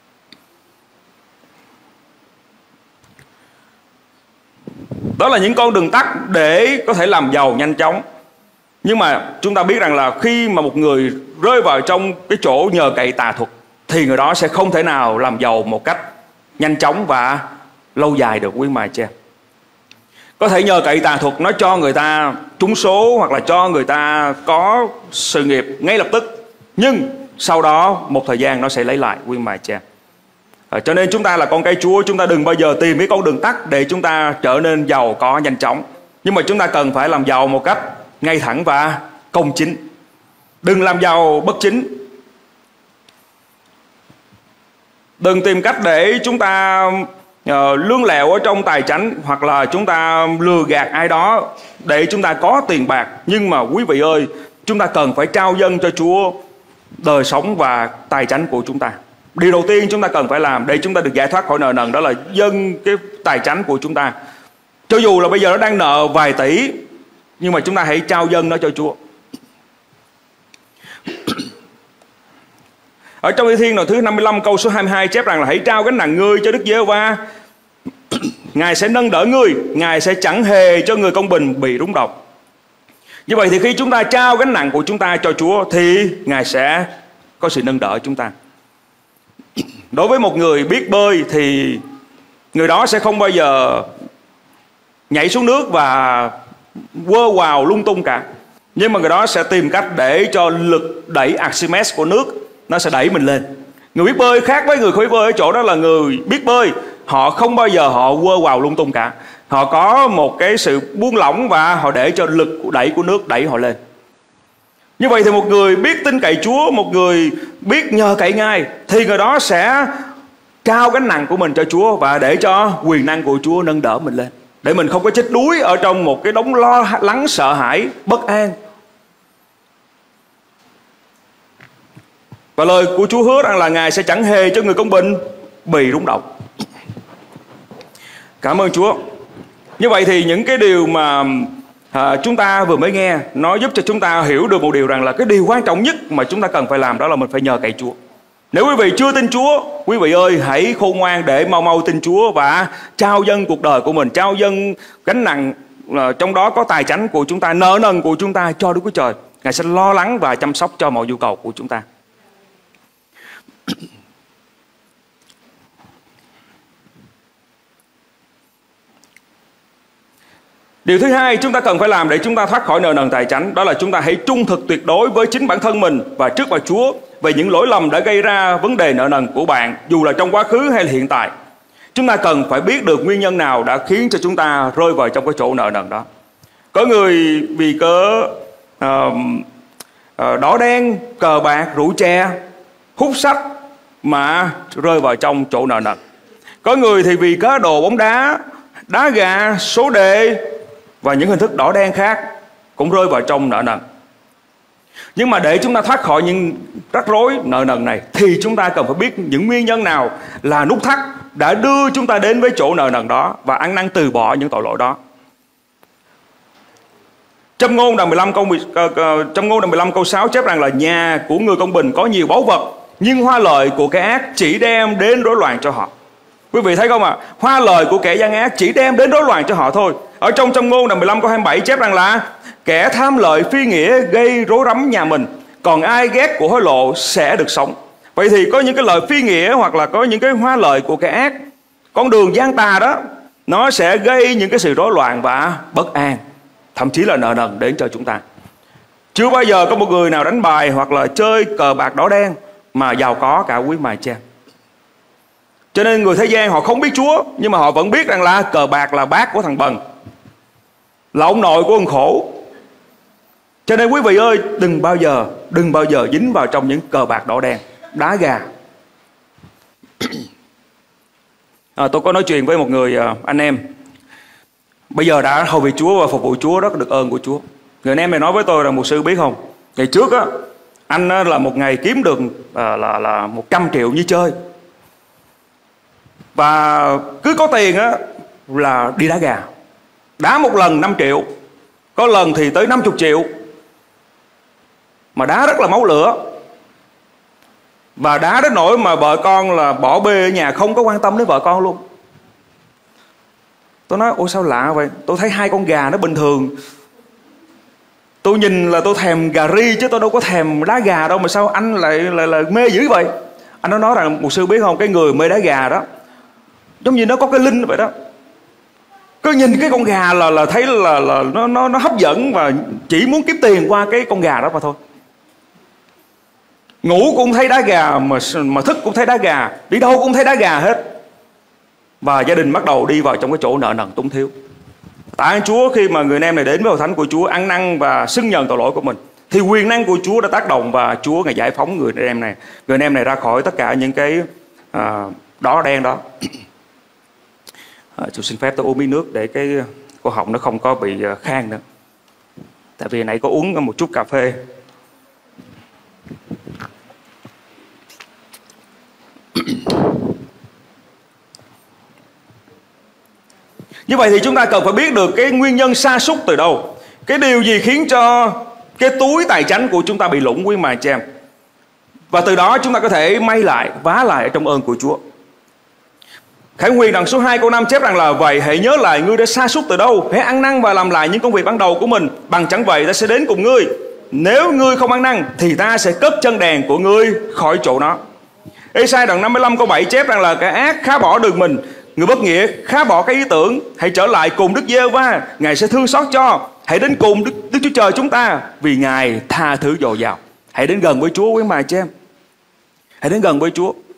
Đó là những con đường tắt để có thể làm giàu nhanh chóng. Nhưng mà chúng ta biết rằng là khi mà một người rơi vào trong cái chỗ nhờ cậy tà thuật thì người đó sẽ không thể nào làm giàu một cách nhanh chóng và lâu dài được, quý mài cha. Có thể nhờ cậy tà thuật nó cho người ta trúng số, hoặc là cho người ta có sự nghiệp ngay lập tức, nhưng sau đó một thời gian nó sẽ lấy lại, quý mài cha. Cho nên chúng ta là con cái Chúa, chúng ta đừng bao giờ tìm cái con đường tắt để chúng ta trở nên giàu có nhanh chóng. Nhưng mà chúng ta cần phải làm giàu một cách ngay thẳng và công chính. Đừng làm giàu bất chính. Đừng tìm cách để chúng ta lương lẹo ở trong tài chánh, hoặc là chúng ta lừa gạt ai đó để chúng ta có tiền bạc. Nhưng mà quý vị ơi, chúng ta cần phải trao dâng cho Chúa đời sống và tài chánh của chúng ta. Điều đầu tiên chúng ta cần phải làm để chúng ta được giải thoát khỏi nợ nần, đó là dâng cái tài chánh của chúng ta. Cho dù là bây giờ nó đang nợ vài tỷ, nhưng mà chúng ta hãy trao dâng nó cho Chúa. Ở trong Thi Thiên đoạn thứ 55 câu số 22 chép rằng là hãy trao gánh nặng ngươi cho Đức Giê-hô-va, Ngài sẽ nâng đỡ ngươi, Ngài sẽ chẳng hề cho người công bình bị rúng động. Như vậy thì khi chúng ta trao gánh nặng của chúng ta cho Chúa thì Ngài sẽ có sự nâng đỡ chúng ta. Đối với một người biết bơi thì người đó sẽ không bao giờ nhảy xuống nước và quơ quào lung tung cả. Nhưng mà người đó sẽ tìm cách để cho lực đẩy Archimedes của nước nó sẽ đẩy mình lên. Người biết bơi khác với người không biết bơi ở chỗ đó là người biết bơi, họ không bao giờ họ quơ quào lung tung cả. Họ có một cái sự buông lỏng và họ để cho lực đẩy của nước đẩy họ lên. Như vậy thì một người biết tin cậy Chúa, một người biết nhờ cậy Ngài, thì người đó sẽ trao gánh nặng của mình cho Chúa và để cho quyền năng của Chúa nâng đỡ mình lên, để mình không có chết đuối ở trong một cái đống lo lắng, sợ hãi, bất an. Và lời của Chúa hứa rằng là Ngài sẽ chẳng hề cho người công bình bị rung động. Cảm ơn Chúa. Như vậy thì những cái điều mà chúng ta vừa mới nghe, nó giúp cho chúng ta hiểu được một điều rằng là cái điều quan trọng nhất mà chúng ta cần phải làm đó là mình phải nhờ cậy Chúa. Nếu quý vị chưa tin Chúa, quý vị ơi, hãy khôn ngoan để mau mau tin Chúa và trao dâng cuộc đời của mình, trao dâng gánh nặng, trong đó có tài chánh của chúng ta, nợ nần của chúng ta cho Đức Chúa Trời. Ngài sẽ lo lắng và chăm sóc cho mọi nhu cầu của chúng ta. Điều thứ hai chúng ta cần phải làm để chúng ta thoát khỏi nợ nần tài chánh, đó là chúng ta hãy trung thực tuyệt đối với chính bản thân mình và trước mặt Chúa về những lỗi lầm đã gây ra vấn đề nợ nần của bạn, dù là trong quá khứ hay là hiện tại. Chúng ta cần phải biết được nguyên nhân nào đã khiến cho chúng ta rơi vào trong cái chỗ nợ nần đó. Có người vì cớ đỏ đen, cờ bạc, rượu chè, hút sách mà rơi vào trong chỗ nợ nần. Có người thì vì cá độ bóng đá, đá gà, số đề và những hình thức đỏ đen khác cũng rơi vào trong nợ nần. Nhưng mà để chúng ta thoát khỏi những rắc rối nợ nần này thì chúng ta cần phải biết những nguyên nhân nào là nút thắt đã đưa chúng ta đến với chỗ nợ nần đó và ăn năn từ bỏ những tội lỗi đó. Châm ngôn đoạn 15 câu 6 chép rằng là nhà của người công bình có nhiều báu vật, nhưng hoa lợi của kẻ ác chỉ đem đến rối loạn cho họ. Quý vị thấy không ạ? Hoa lời của kẻ gian ác chỉ đem đến rối loạn cho họ thôi. Ở trong Châm ngôn đoạn 15 câu 27 chép rằng là kẻ tham lợi phi nghĩa gây rối rắm nhà mình, còn ai ghét của hối lộ sẽ được sống. Vậy thì có những cái lời phi nghĩa hoặc là có những cái hoa lợi của kẻ ác, con đường gian tà đó, nó sẽ gây những cái sự rối loạn và bất an, thậm chí là nợ nần đến cho chúng ta. Chưa bao giờ có một người nào đánh bài hoặc là chơi cờ bạc đỏ đen mà giàu có cả quý mài cha. Cho nên người thế gian họ không biết Chúa, nhưng mà họ vẫn biết rằng là cờ bạc là bác của thằng Bần, là ông nội của ông Khổ. Cho nên quý vị ơi, đừng bao giờ dính vào trong những cờ bạc đỏ đen, đá gà. Tôi có nói chuyện với một người anh em bây giờ đã hầu việc Chúa và phục vụ Chúa, rất được ơn của Chúa. Người anh em này nói với tôi rằng: mục sư biết không, ngày trước á, anh là một ngày kiếm được là 100 triệu như chơi. Và cứ có tiền á là đi đá gà. Đá một lần 5 triệu, có lần thì tới 50 triệu. Mà đá rất là máu lửa. Và đá đến nỗi mà vợ con là bỏ bê ở nhà, không có quan tâm đến vợ con luôn. Tôi nói: ôi sao lạ vậy, tôi thấy hai con gà nó bình thường. Tôi nhìn là tôi thèm gà ri chứ tôi đâu có thèm đá gà đâu, mà sao anh lại mê dữ vậy? Anh nó nói rằng: mục sư biết không, cái người mê đá gà đó giống như nó có cái linh vậy đó. Cứ nhìn cái con gà là thấy là nó hấp dẫn và chỉ muốn kiếm tiền qua cái con gà đó mà thôi. Ngủ cũng thấy đá gà, mà thức cũng thấy đá gà, đi đâu cũng thấy đá gà hết. Và gia đình bắt đầu đi vào trong cái chỗ nợ nần túng thiếu. Tạ ơn Chúa khi mà người anh em này đến với hội thánh của Chúa, ăn năn và xưng nhận tội lỗi của mình, thì quyền năng của Chúa đã tác động và Chúa Ngài giải phóng người anh em này. Người anh em này ra khỏi tất cả những cái đỏ đen đó. Tôi xin phép tôi uống miếng nước để cái cổ họng nó không có bị khan nữa. Tại vì nãy có uống một chút cà phê. Như vậy thì chúng ta cần phải biết được cái nguyên nhân sa sút từ đâu. Cái điều gì khiến cho cái túi tài chánh của chúng ta bị lủng, quý mài chị em. Và từ đó chúng ta có thể may lại, vá lại trong ơn của Chúa. Khải Huyền đoạn số 2 câu 5 chép rằng là: vậy hãy nhớ lại ngươi đã sa sút từ đâu, hãy ăn năn và làm lại những công việc ban đầu của mình, bằng chẳng vậy ta sẽ đến cùng ngươi. Nếu ngươi không ăn năn thì ta sẽ cất chân đèn của ngươi khỏi chỗ nó. Ê-sai đoạn 55 câu 7 chép rằng là: kẻ ác khá bỏ đường mình, người bất nghĩa khá bỏ cái ý tưởng. Hãy trở lại cùng Đức Giê-hô-va, Ngài sẽ thương xót cho. Hãy đến cùng Đức Chúa Trời chúng ta, vì Ngài tha thứ dồi dào. Hãy đến gần với Chúa quý mài chị em. Hãy đến gần với Chúa.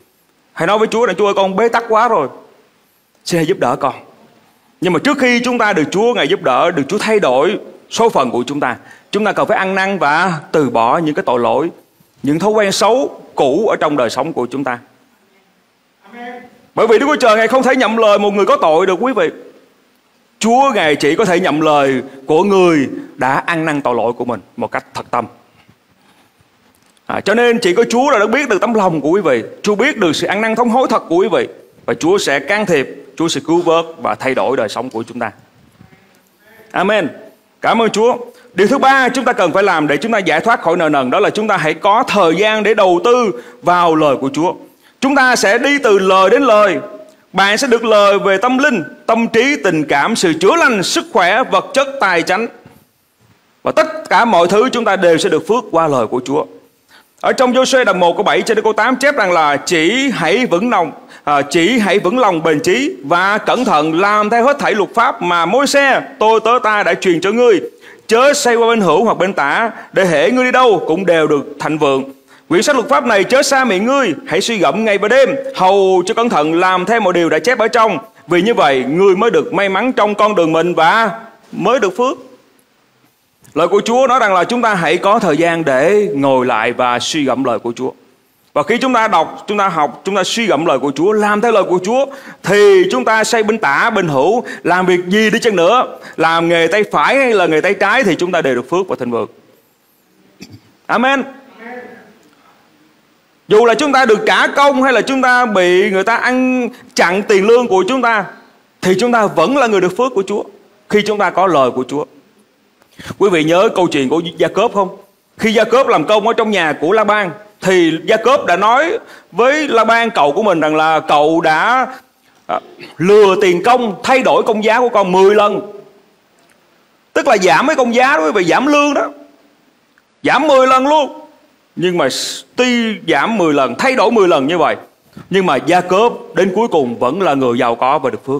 Hãy nói với Chúa rằng Chúa ơi, con bế tắc quá rồi, xin hãy giúp đỡ con. Nhưng mà trước khi chúng ta được Chúa Ngài giúp đỡ, được Chúa thay đổi số phận của chúng ta cần phải ăn năn và từ bỏ những cái tội lỗi, những thói quen xấu cũ ở trong đời sống của chúng ta. Bởi vì Đức Chúa Trời Ngài không thể nhậm lời một người có tội được quý vị. Chúa Ngài chỉ có thể nhậm lời của người đã ăn năn tội lỗi của mình một cách thật tâm. Cho nên chỉ có Chúa là đã biết được tấm lòng của quý vị, Chúa biết được sự ăn năn thống hối thật của quý vị, và Chúa sẽ can thiệp, Chúa sẽ cứu vớt và thay đổi đời sống của chúng ta. Amen. Cảm ơn Chúa. Điều thứ ba chúng ta cần phải làm để chúng ta giải thoát khỏi nợ nần, đó là chúng ta hãy có thời gian để đầu tư vào lời của Chúa. Chúng ta sẽ đi từ lời đến lời. Bạn sẽ được lời về tâm linh, tâm trí, tình cảm, sự chữa lành, sức khỏe, vật chất, tài chánh. Và tất cả mọi thứ chúng ta đều sẽ được phước qua lời của Chúa. Ở trong Giô-suê đoạn 1 câu 7 cho đến câu 8 chép rằng là chỉ hãy vững lòng bền chí và cẩn thận làm theo hết thảy luật pháp mà Môi-se tôi tớ ta đã truyền cho ngươi. Chớ xoay qua bên hữu hoặc bên tả, để hễ ngươi đi đâu cũng đều được thịnh vượng. Quyển sách luật pháp này chớ xa miệng ngươi, hãy suy gẫm ngày và đêm, hầu cho cẩn thận làm theo mọi điều đã chép ở trong. Vì như vậy ngươi mới được may mắn trong con đường mình và mới được phước. Lời của Chúa nói rằng là chúng ta hãy có thời gian để ngồi lại và suy gẫm lời của Chúa. Và khi chúng ta đọc, chúng ta học, chúng ta suy gẫm lời của Chúa, làm theo lời của Chúa, thì chúng ta xoay bên tả, bên hữu, làm việc gì đi chăng nữa, làm nghề tay phải hay là nghề tay trái, thì chúng ta đều được phước và thịnh vượng. Amen. Dù là chúng ta được trả công hay là chúng ta bị người ta ăn chặn tiền lương của chúng ta, thì chúng ta vẫn là người được phước của Chúa khi chúng ta có lời của Chúa. Quý vị nhớ câu chuyện của Gia-cốp không? Khi Gia-cốp làm công ở trong nhà của La-ban, thì Gia-cốp đã nói với La-ban cậu của mình rằng là cậu đã lừa tiền công, thay đổi công giá của con 10 lần. Tức là giảm cái công giá đó quý vị, giảm lương đó, giảm 10 lần luôn. Nhưng mà tuy giảm 10 lần, thay đổi 10 lần như vậy, nhưng mà Gia-cốp đến cuối cùng vẫn là người giàu có và được phước.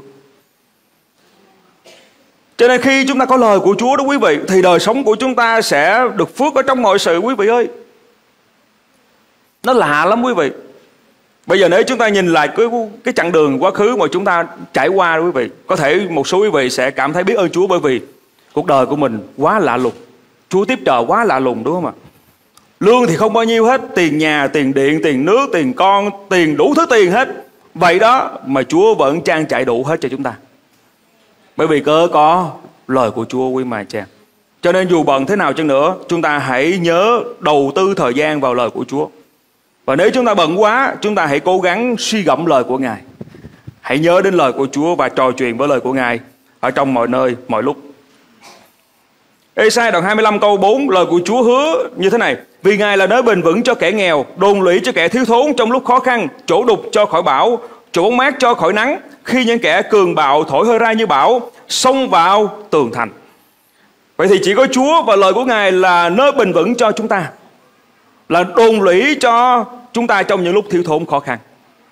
Cho nên khi chúng ta có lời của Chúa đó quý vị, thì đời sống của chúng ta sẽ được phước ở trong mọi sự quý vị ơi. Nó lạ lắm quý vị. Bây giờ nếu chúng ta nhìn lại cái chặng đường quá khứ mà chúng ta trải qua đó quý vị, có thể một số quý vị sẽ cảm thấy biết ơn Chúa, bởi vì cuộc đời của mình quá lạ lùng, Chúa tiếp trợ quá lạ lùng, đúng không ạ? Lương thì không bao nhiêu hết, tiền nhà, tiền điện, tiền nước, tiền con, tiền đủ thứ tiền hết. Vậy đó mà Chúa vẫn trang trải đủ hết cho chúng ta, bởi vì có lời của Chúa quý mài cha. Cho nên dù bận thế nào chăng nữa, chúng ta hãy nhớ đầu tư thời gian vào lời của Chúa. Và nếu chúng ta bận quá, chúng ta hãy cố gắng suy gẫm lời của Ngài. Hãy nhớ đến lời của Chúa và trò chuyện với lời của Ngài ở trong mọi nơi, mọi lúc. Ê-sai đoạn 25 câu 4, lời của Chúa hứa như thế này: vì Ngài là nơi bền vững cho kẻ nghèo, đồn lũy cho kẻ thiếu thốn trong lúc khó khăn, chỗ đục cho khỏi bão, chỗ bóng mát cho khỏi nắng, khi những kẻ cường bạo thổi hơi ra như bão, xông vào tường thành. Vậy thì chỉ có Chúa và lời của Ngài là nơi bền vững cho chúng ta, là đồn lũy cho chúng ta trong những lúc thiếu thốn khó khăn.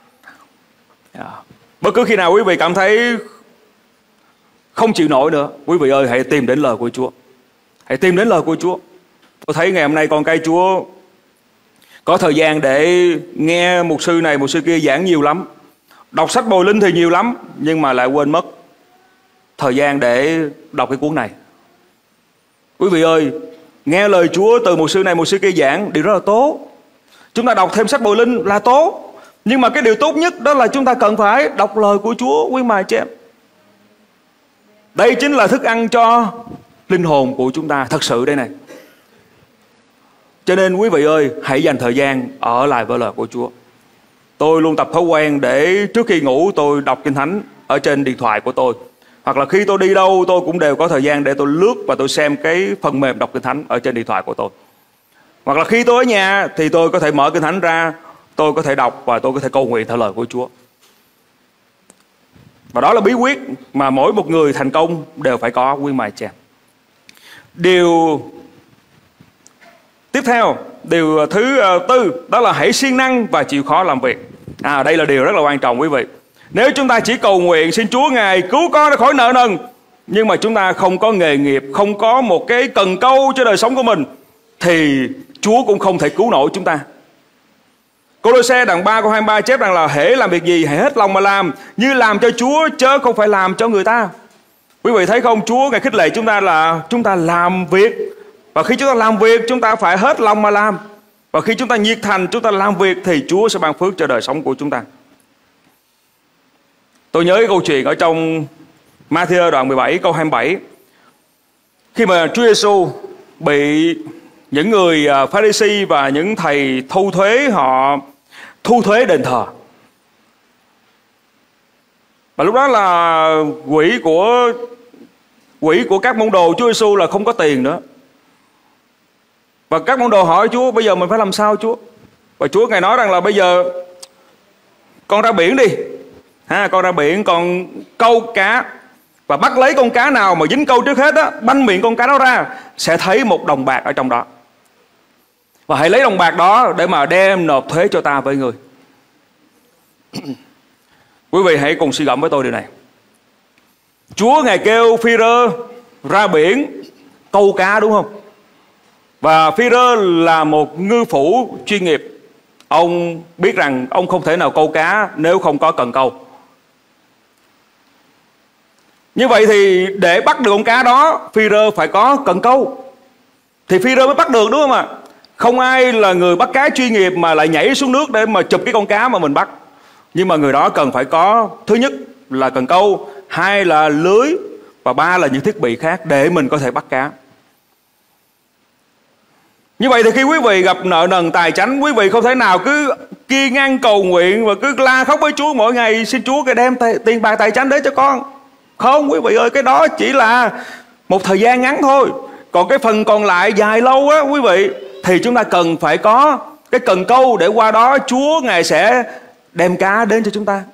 Bất cứ khi nào quý vị cảm thấy không chịu nổi nữa, quý vị ơi, hãy tìm đến lời của Chúa. Hãy tìm đến lời của Chúa. Tôi thấy ngày hôm nay con cái Chúa có thời gian để nghe mục sư này, mục sư kia giảng nhiều lắm, đọc sách Bồi Linh thì nhiều lắm, nhưng mà lại quên mất thời gian để đọc cái cuốn này. Quý vị ơi, nghe lời Chúa từ mục sư này, mục sư kia giảng, điều rất là tốt. Chúng ta đọc thêm sách Bồi Linh là tốt, nhưng mà cái điều tốt nhất đó là chúng ta cần phải đọc lời của Chúa, quý mài chị em. Đây chính là thức ăn cho linh hồn của chúng ta, thật sự đây này. Cho nên quý vị ơi, hãy dành thời gian ở lại với lời của Chúa. Tôi luôn tập thói quen để trước khi ngủ tôi đọc Kinh Thánh ở trên điện thoại của tôi. Hoặc là khi tôi đi đâu tôi cũng đều có thời gian để tôi lướt và tôi xem cái phần mềm đọc Kinh Thánh ở trên điện thoại của tôi. Hoặc là khi tôi ở nhà thì tôi có thể mở Kinh Thánh ra, tôi có thể đọc và tôi có thể cầu nguyện theo lời của Chúa. Và đó là bí quyết mà mỗi một người thành công đều phải có, quý mài cha. Điều tiếp theo, điều thứ tư, đó là hãy siêng năng và chịu khó làm việc. Đây là điều rất là quan trọng quý vị. Nếu chúng ta chỉ cầu nguyện xin Chúa Ngài cứu con ra khỏi nợ nần, nhưng mà chúng ta không có nghề nghiệp, không có một cái cần câu cho đời sống của mình, thì Chúa cũng không thể cứu nổi chúng ta. Cô-lô-se đoạn 3 câu 23 chép rằng là hễ làm việc gì hãy hết lòng mà làm, như làm cho Chúa chớ không phải làm cho người ta. Quý vị thấy không, Chúa Ngài khích lệ chúng ta là chúng ta làm việc. Và khi chúng ta làm việc chúng ta phải hết lòng mà làm. Và khi chúng ta nhiệt thành chúng ta làm việc thì Chúa sẽ ban phước cho đời sống của chúng ta. Tôi nhớ cái câu chuyện ở trong Ma-thi-ơ đoạn 17 câu 27. Khi mà Chúa Giêsu bị những người Pha-ri-si và những thầy thu thuế họ thu thuế đền thờ. Và lúc đó là quỹ của các môn đồ Chúa Giêsu là không có tiền nữa. Và các môn đồ hỏi Chúa bây giờ mình phải làm sao Chúa? Và Chúa Ngài nói rằng là bây giờ con ra biển đi. Con ra biển con câu cá. Và bắt lấy con cá nào mà dính câu trước hết á, banh miệng con cá đó ra, sẽ thấy một đồng bạc ở trong đó. Và hãy lấy đồng bạc đó để mà đem nộp thuế cho ta với người. Quý vị hãy cùng suy gẫm với tôi điều này. Chúa Ngài kêu Phi-rơ ra biển câu cá đúng không? Và Phi-rơ là một ngư phủ chuyên nghiệp. Ông biết rằng ông không thể nào câu cá nếu không có cần câu. Như vậy thì để bắt được con cá đó, Phi-rơ phải có cần câu thì Phi-rơ mới bắt được đúng không ạ? Không ai là người bắt cá chuyên nghiệp mà lại nhảy xuống nước để mà chụp cái con cá mà mình bắt. Nhưng mà người đó cần phải có, thứ nhất là cần câu, hai là lưới, và ba là những thiết bị khác để mình có thể bắt cá. Như vậy thì khi quý vị gặp nợ nần tài chánh, quý vị không thể nào cứ kiêng ăn cầu nguyện và cứ la khóc với Chúa mỗi ngày, xin Chúa cái đem tiền bạc tài chánh để cho con. Không quý vị ơi, cái đó chỉ là một thời gian ngắn thôi. Còn cái phần còn lại dài lâu á quý vị, thì chúng ta cần phải có cái cần câu để qua đó Chúa Ngài sẽ đem cá đến cho chúng ta.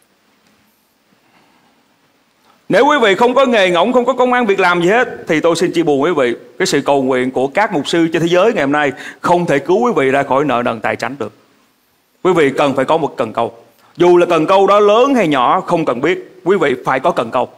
Nếu quý vị không có nghề ngỗng, không có công ăn việc làm gì hết, thì tôi xin chia buồn quý vị, cái sự cầu nguyện của các mục sư trên thế giới ngày hôm nay không thể cứu quý vị ra khỏi nợ nần tài chánh được. Quý vị cần phải có một cần câu. Dù là cần câu đó lớn hay nhỏ không cần biết, quý vị phải có cần câu.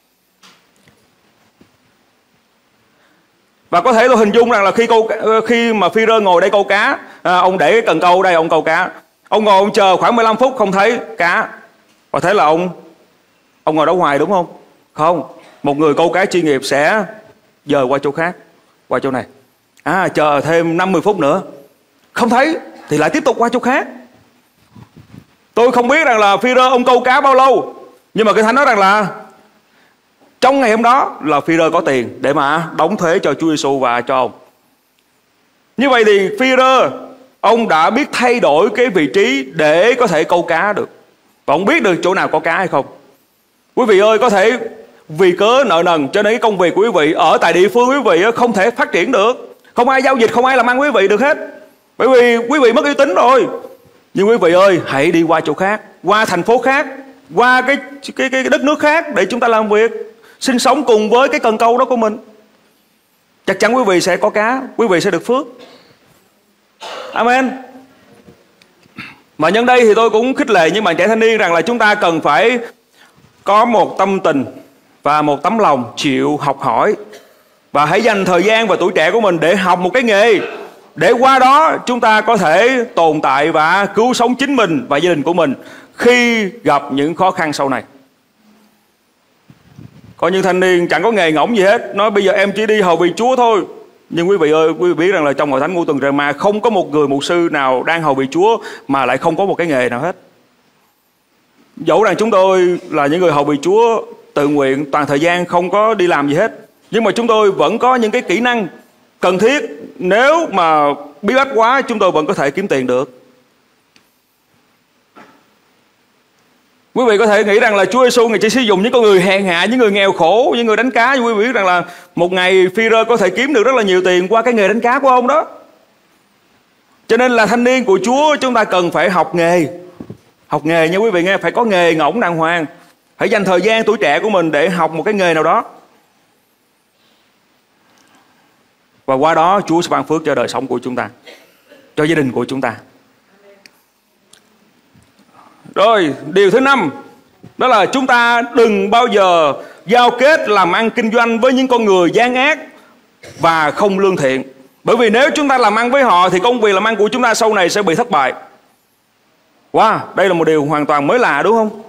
Và có thể tôi hình dung rằng là khi mà Phi-rơ ngồi đây câu cá, ông để cái cần câu đây ông câu cá, ông ngồi ông chờ khoảng 15 phút không thấy cá, và thế là ông ngồi đó hoài đúng không? Không, một người câu cá chuyên nghiệp sẽ dời qua chỗ khác, qua chỗ này, chờ thêm 50 phút nữa không thấy thì lại tiếp tục qua chỗ khác. Tôi không biết rằng là Phi-rơ ông câu cá bao lâu, nhưng mà Kinh Thánh nói rằng là trong ngày hôm đó là Phi-rơ có tiền để mà đóng thuế cho Chúa Giêsu và cho ông. Như vậy thì Phi-rơ ông đã biết thay đổi cái vị trí để có thể câu cá được, và ông biết được chỗ nào có cá hay không. Quý vị ơi, có thể vì cớ nợ nần cho nên cái công việc của quý vị ở tại địa phương quý vị không thể phát triển được, không ai giao dịch, không ai làm ăn quý vị được hết, bởi vì quý vị mất uy tín rồi. Nhưng quý vị ơi, hãy đi qua chỗ khác, qua thành phố khác, qua cái đất nước khác để chúng ta làm việc, sinh sống cùng với cái cần câu đó của mình. Chắc chắn quý vị sẽ có cá, quý vị sẽ được phước. Amen. Mà nhân đây thì tôi cũng khích lệ những bạn trẻ thanh niên rằng là chúng ta cần phải có một tâm tình và một tấm lòng chịu học hỏi, và hãy dành thời gian và tuổi trẻ của mình để học một cái nghề, để qua đó chúng ta có thể tồn tại và cứu sống chính mình và gia đình của mình khi gặp những khó khăn sau này. Có những thanh niên chẳng có nghề ngỗng gì hết, nói bây giờ em chỉ đi hầu vì Chúa thôi. Nhưng quý vị ơi, quý vị biết rằng là trong hội thánh Ngũ Tuần Rema không có một người mục sư nào đang hầu vì Chúa mà lại không có một cái nghề nào hết. Dẫu rằng chúng tôi là những người hầu vì Chúa tự nguyện toàn thời gian, không có đi làm gì hết, nhưng mà chúng tôi vẫn có những cái kỹ năng cần thiết. Nếu mà bí bách quá chúng tôi vẫn có thể kiếm tiền được. Quý vị có thể nghĩ rằng là Chúa Giêsu Ngài chỉ sử dụng những con người hèn hạ, những người nghèo khổ, những người đánh cá. Nhưng quý vị biết rằng là một ngày Phi-rơ có thể kiếm được rất là nhiều tiền qua cái nghề đánh cá của ông đó. Cho nên là thanh niên của Chúa chúng ta cần phải học nghề. Học nghề nha quý vị nghe, phải có nghề ngỗng đàng hoàng. Hãy dành thời gian tuổi trẻ của mình để học một cái nghề nào đó, và qua đó Chúa sẽ ban phước cho đời sống của chúng ta, cho gia đình của chúng ta. Rồi, điều thứ 5, đó là chúng ta đừng bao giờ giao kết làm ăn kinh doanh với những con người gian ác và không lương thiện. Bởi vì nếu chúng ta làm ăn với họ thì công việc làm ăn của chúng ta sau này sẽ bị thất bại. Wow, đây là một điều hoàn toàn mới lạ đúng không?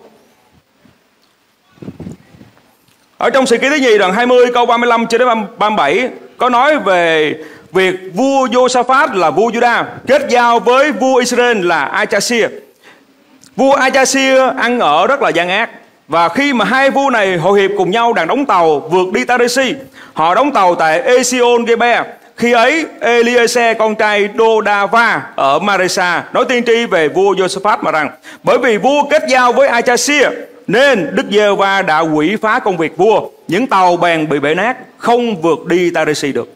Ở trong Sử Ký Thứ Nhì đoạn 20 câu 35 cho đến 37 có nói về việc vua Josaphat là vua Juda kết giao với vua Israel là Achazia. Vua Achazia ăn ở rất là gian ác. Và khi mà hai vua này hội hiệp cùng nhau đang đóng tàu vượt đi Tarisi, họ đóng tàu tại Esion-geber. Khi ấy Eliezer con trai Dodava ở Maresa nói tiên tri về vua Josaphat mà rằng: bởi vì vua kết giao với Achazia nên Đức Giê-hô-va đã quỷ phá công việc vua, những tàu bèn bị bể nát, không vượt đi Tarisi được.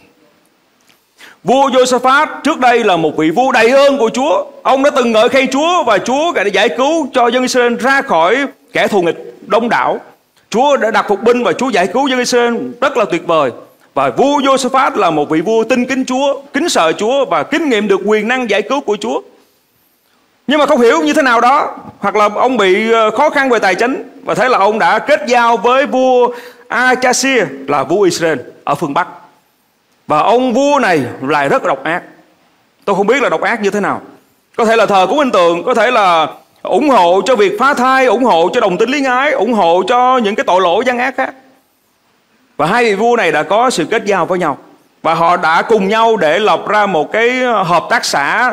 Vua Josaphat trước đây là một vị vua đầy ơn của Chúa. Ông đã từng ngợi khen Chúa và Chúa đã giải cứu cho dân Israel ra khỏi kẻ thù nghịch đông đảo. Chúa đã đặt phục binh và Chúa giải cứu dân Israel rất là tuyệt vời. Và vua Josaphat là một vị vua tin kính Chúa, kính sợ Chúa và kinh nghiệm được quyền năng giải cứu của Chúa. Nhưng mà không hiểu như thế nào đó, hoặc là ông bị khó khăn về tài chính, và thế là ông đã kết giao với vua Achazia là vua Israel ở phương Bắc. Và ông vua này lại rất độc ác. Tôi không biết là độc ác như thế nào. Có thể là thờ cúng hình tượng, có thể là ủng hộ cho việc phá thai, ủng hộ cho đồng tính luyến ái, ủng hộ cho những cái tội lỗi gian ác khác. Và hai vị vua này đã có sự kết giao với nhau. Và họ đã cùng nhau để lập ra một cái hợp tác xã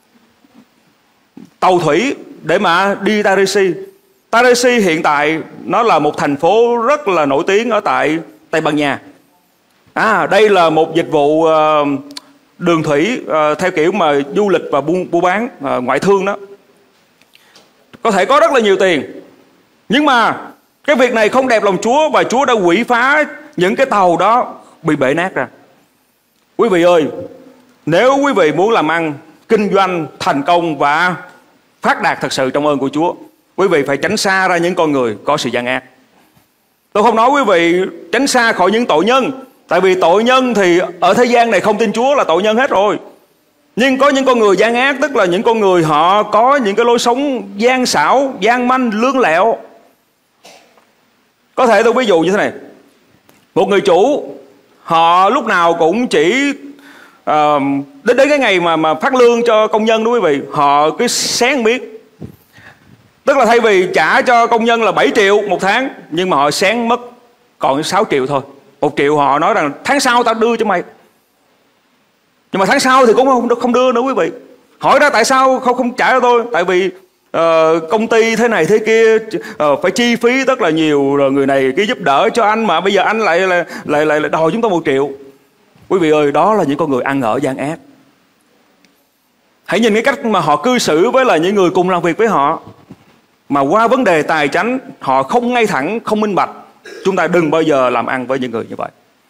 tàu thủy để mà đi Tarisi. Tarisi hiện tại nó là một thành phố rất là nổi tiếng ở tại Tây Ban Nha. Đây là một dịch vụ đường thủy theo kiểu mà du lịch và buôn bán, ngoại thương đó. Có thể có rất là nhiều tiền. Nhưng mà cái việc này không đẹp lòng Chúa, và Chúa đã quỷ phá những cái tàu đó bị bể nát ra. Quý vị ơi, nếu quý vị muốn làm ăn, kinh doanh thành công và phát đạt thật sự trong ơn của Chúa, quý vị phải tránh xa ra những con người có sự gian ác. Tôi không nói quý vị tránh xa khỏi những tội nhân, tại vì tội nhân thì ở thế gian này không tin Chúa là tội nhân hết rồi. Nhưng có những con người gian ác, tức là những con người họ có những cái lối sống gian xảo, gian manh, lương lẹo. Có thể tôi ví dụ như thế này. Một người chủ, họ lúc nào cũng chỉ đến cái ngày mà phát lương cho công nhân đó quý vị, họ cứ xén miết. Tức là thay vì trả cho công nhân là 7 triệu một tháng, nhưng mà họ xén mất còn 6 triệu thôi. 1 triệu họ nói rằng tháng sau tao đưa cho mày. Nhưng mà tháng sau thì cũng không đưa nữa quý vị. Hỏi ra tại sao không trả cho tôi? Tại vì công ty thế này thế kia, phải chi phí rất là nhiều, rồi người này cứ giúp đỡ cho anh mà bây giờ anh lại đòi chúng tôi 1 triệu. Quý vị ơi, đó là những con người ăn ở gian ác. Hãy nhìn cái cách mà họ cư xử với là những người cùng làm việc với họ, mà qua vấn đề tài chánh họ không ngay thẳng, không minh bạch. Chúng ta đừng bao giờ làm ăn với những người như vậy.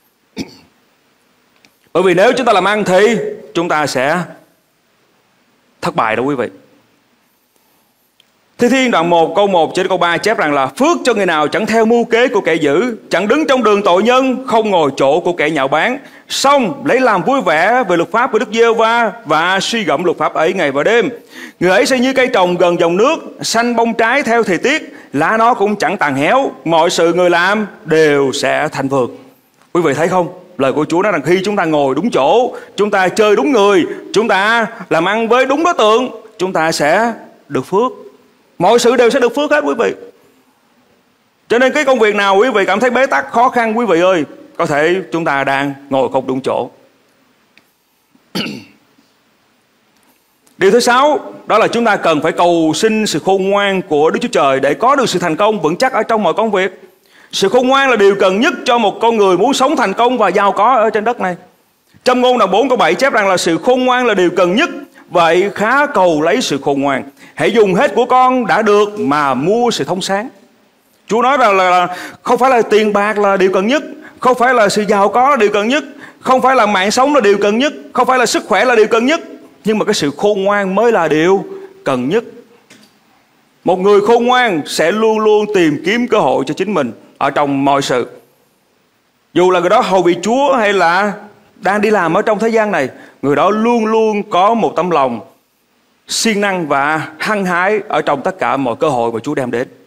Bởi vì nếu chúng ta làm ăn thì chúng ta sẽ thất bại đó quý vị. Thi Thiên đoạn 1 câu 1 đến câu 3 chép rằng là: phước cho người nào chẳng theo mưu kế của kẻ dữ, chẳng đứng trong đường tội nhân, không ngồi chỗ của kẻ nhạo báng, song lấy làm vui vẻ về luật pháp của Đức Giê-hô-va và suy gẫm luật pháp ấy ngày và đêm. Người ấy sẽ như cây trồng gần dòng nước, xanh bông trái theo thời tiết, lá nó cũng chẳng tàn héo, mọi sự người làm đều sẽ thành vượng. Quý vị thấy không? Lời của Chúa nói rằng khi chúng ta ngồi đúng chỗ, chúng ta chơi đúng người, chúng ta làm ăn với đúng đối tượng, chúng ta sẽ được phước. Mọi sự đều sẽ được phước hết quý vị. Cho nên cái công việc nào quý vị cảm thấy bế tắc, khó khăn, quý vị ơi, có thể chúng ta đang ngồi không đúng chỗ. Điều thứ 6, đó là chúng ta cần phải cầu xin sự khôn ngoan của Đức Chúa Trời để có được sự thành công vững chắc ở trong mọi công việc. Sự khôn ngoan là điều cần nhất cho một con người muốn sống thành công và giàu có ở trên đất này. Châm ngôn đoạn 4 câu 7 chép rằng là sự khôn ngoan là điều cần nhất, vậy khá cầu lấy sự khôn ngoan. Hãy dùng hết của con đã được mà mua sự thông sáng. Chúa nói rằng là không phải là tiền bạc là điều cần nhất, không phải là sự giàu có là điều cần nhất, không phải là mạng sống là điều cần nhất, không phải là sức khỏe là điều cần nhất, nhưng mà cái sự khôn ngoan mới là điều cần nhất. Một người khôn ngoan sẽ luôn luôn tìm kiếm cơ hội cho chính mình ở trong mọi sự. Dù là người đó hầu vị Chúa hay là đang đi làm ở trong thế gian này, người đó luôn luôn có một tấm lòng siêng năng và hăng hái ở trong tất cả mọi cơ hội mà Chúa đem đến.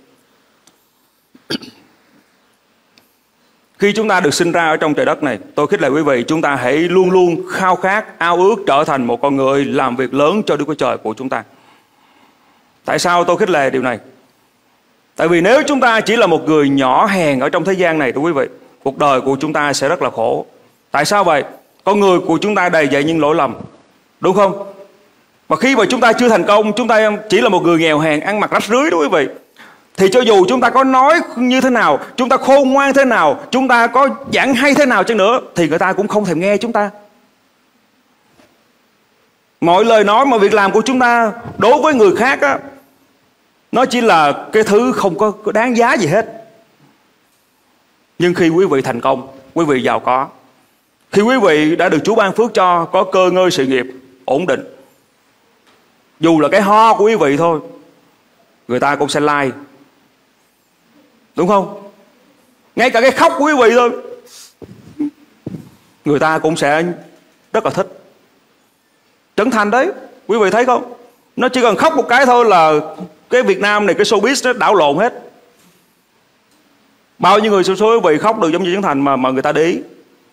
Khi chúng ta được sinh ra ở trong trời đất này, tôi khích lệ quý vị, chúng ta hãy luôn luôn khao khát, ao ước trở thành một con người làm việc lớn cho Đức Chúa Trời của chúng ta. Tại sao tôi khích lệ điều này? Tại vì nếu chúng ta chỉ là một người nhỏ hèn ở trong thế gian này, thưa quý vị, cuộc đời của chúng ta sẽ rất là khổ. Tại sao vậy? Con người của chúng ta đầy dậy những lỗi lầm, đúng không? Và khi mà chúng ta chưa thành công, chúng ta chỉ là một người nghèo hèn, ăn mặc rách rưới, đúng quý vị, thì cho dù chúng ta có nói như thế nào, chúng ta khôn ngoan thế nào, chúng ta có giảng hay thế nào chăng nữa, thì người ta cũng không thèm nghe chúng ta. Mọi lời nói, mọi việc làm của chúng ta đối với người khác á, nó chỉ là cái thứ không có đáng giá gì hết. Nhưng khi quý vị thành công, quý vị giàu có, khi quý vị đã được Chúa ban phước cho có cơ ngơi sự nghiệp ổn định, dù là cái ho của quý vị thôi, người ta cũng sẽ like, đúng không? Ngay cả cái khóc của quý vị thôi, người ta cũng sẽ rất là thích. Trấn Thành đấy, quý vị thấy không? Nó chỉ cần khóc một cái thôi là cái Việt Nam này, cái showbiz nó đảo lộn hết. Bao nhiêu người số quý vị khóc được giống như Trấn Thành mà người ta để ý.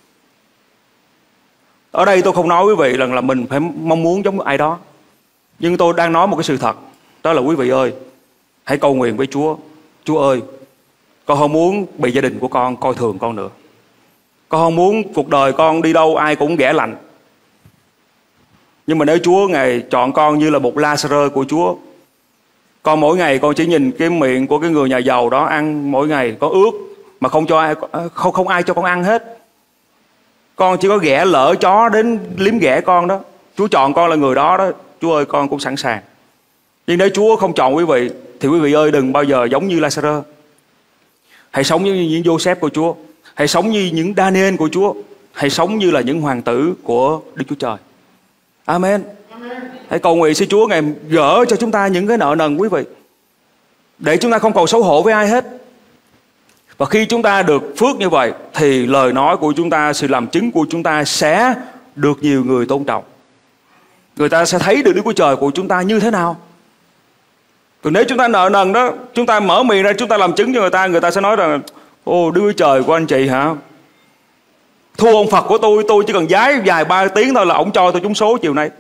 Ở đây tôi không nói quý vị là mình phải mong muốn giống ai đó, nhưng tôi đang nói một cái sự thật. Đó là quý vị ơi, hãy cầu nguyện với Chúa. Chúa ơi, con không muốn bị gia đình của con coi thường con nữa. Con không muốn cuộc đời con đi đâu ai cũng ghẻ lạnh. Nhưng mà nếu Chúa Ngài chọn con như là một Lazarus của Chúa, con mỗi ngày con chỉ nhìn cái miệng của cái người nhà giàu đó ăn mỗi ngày, con ướt mà không cho ai, không ai cho con ăn hết. Con chỉ có ghẻ lỡ chó đến liếm ghẻ con đó. Chúa chọn con là người đó đó, Chúa ơi con cũng sẵn sàng. Nhưng nếu Chúa không chọn quý vị thì quý vị ơi đừng bao giờ giống như Lazarus. Hãy sống như những Joseph của Chúa, hãy sống như những Daniel của Chúa, hãy sống như là những hoàng tử của Đức Chúa Trời. Amen. Hãy cầu nguyện xin Chúa Ngài gỡ cho chúng ta những cái nợ nần quý vị, để chúng ta không còn xấu hổ với ai hết. Và khi chúng ta được phước như vậy thì lời nói của chúng ta, sự làm chứng của chúng ta sẽ được nhiều người tôn trọng. Người ta sẽ thấy được Đức Chúa Trời của chúng ta như thế nào. Còn nếu chúng ta nợ nần đó, chúng ta mở miệng ra, chúng ta làm chứng cho người ta sẽ nói rằng ô Đức Chúa Trời của anh chị hả, thua ông Phật của tôi chỉ cần giái vài 3 tiếng thôi là ổng cho tôi trúng số chiều nay.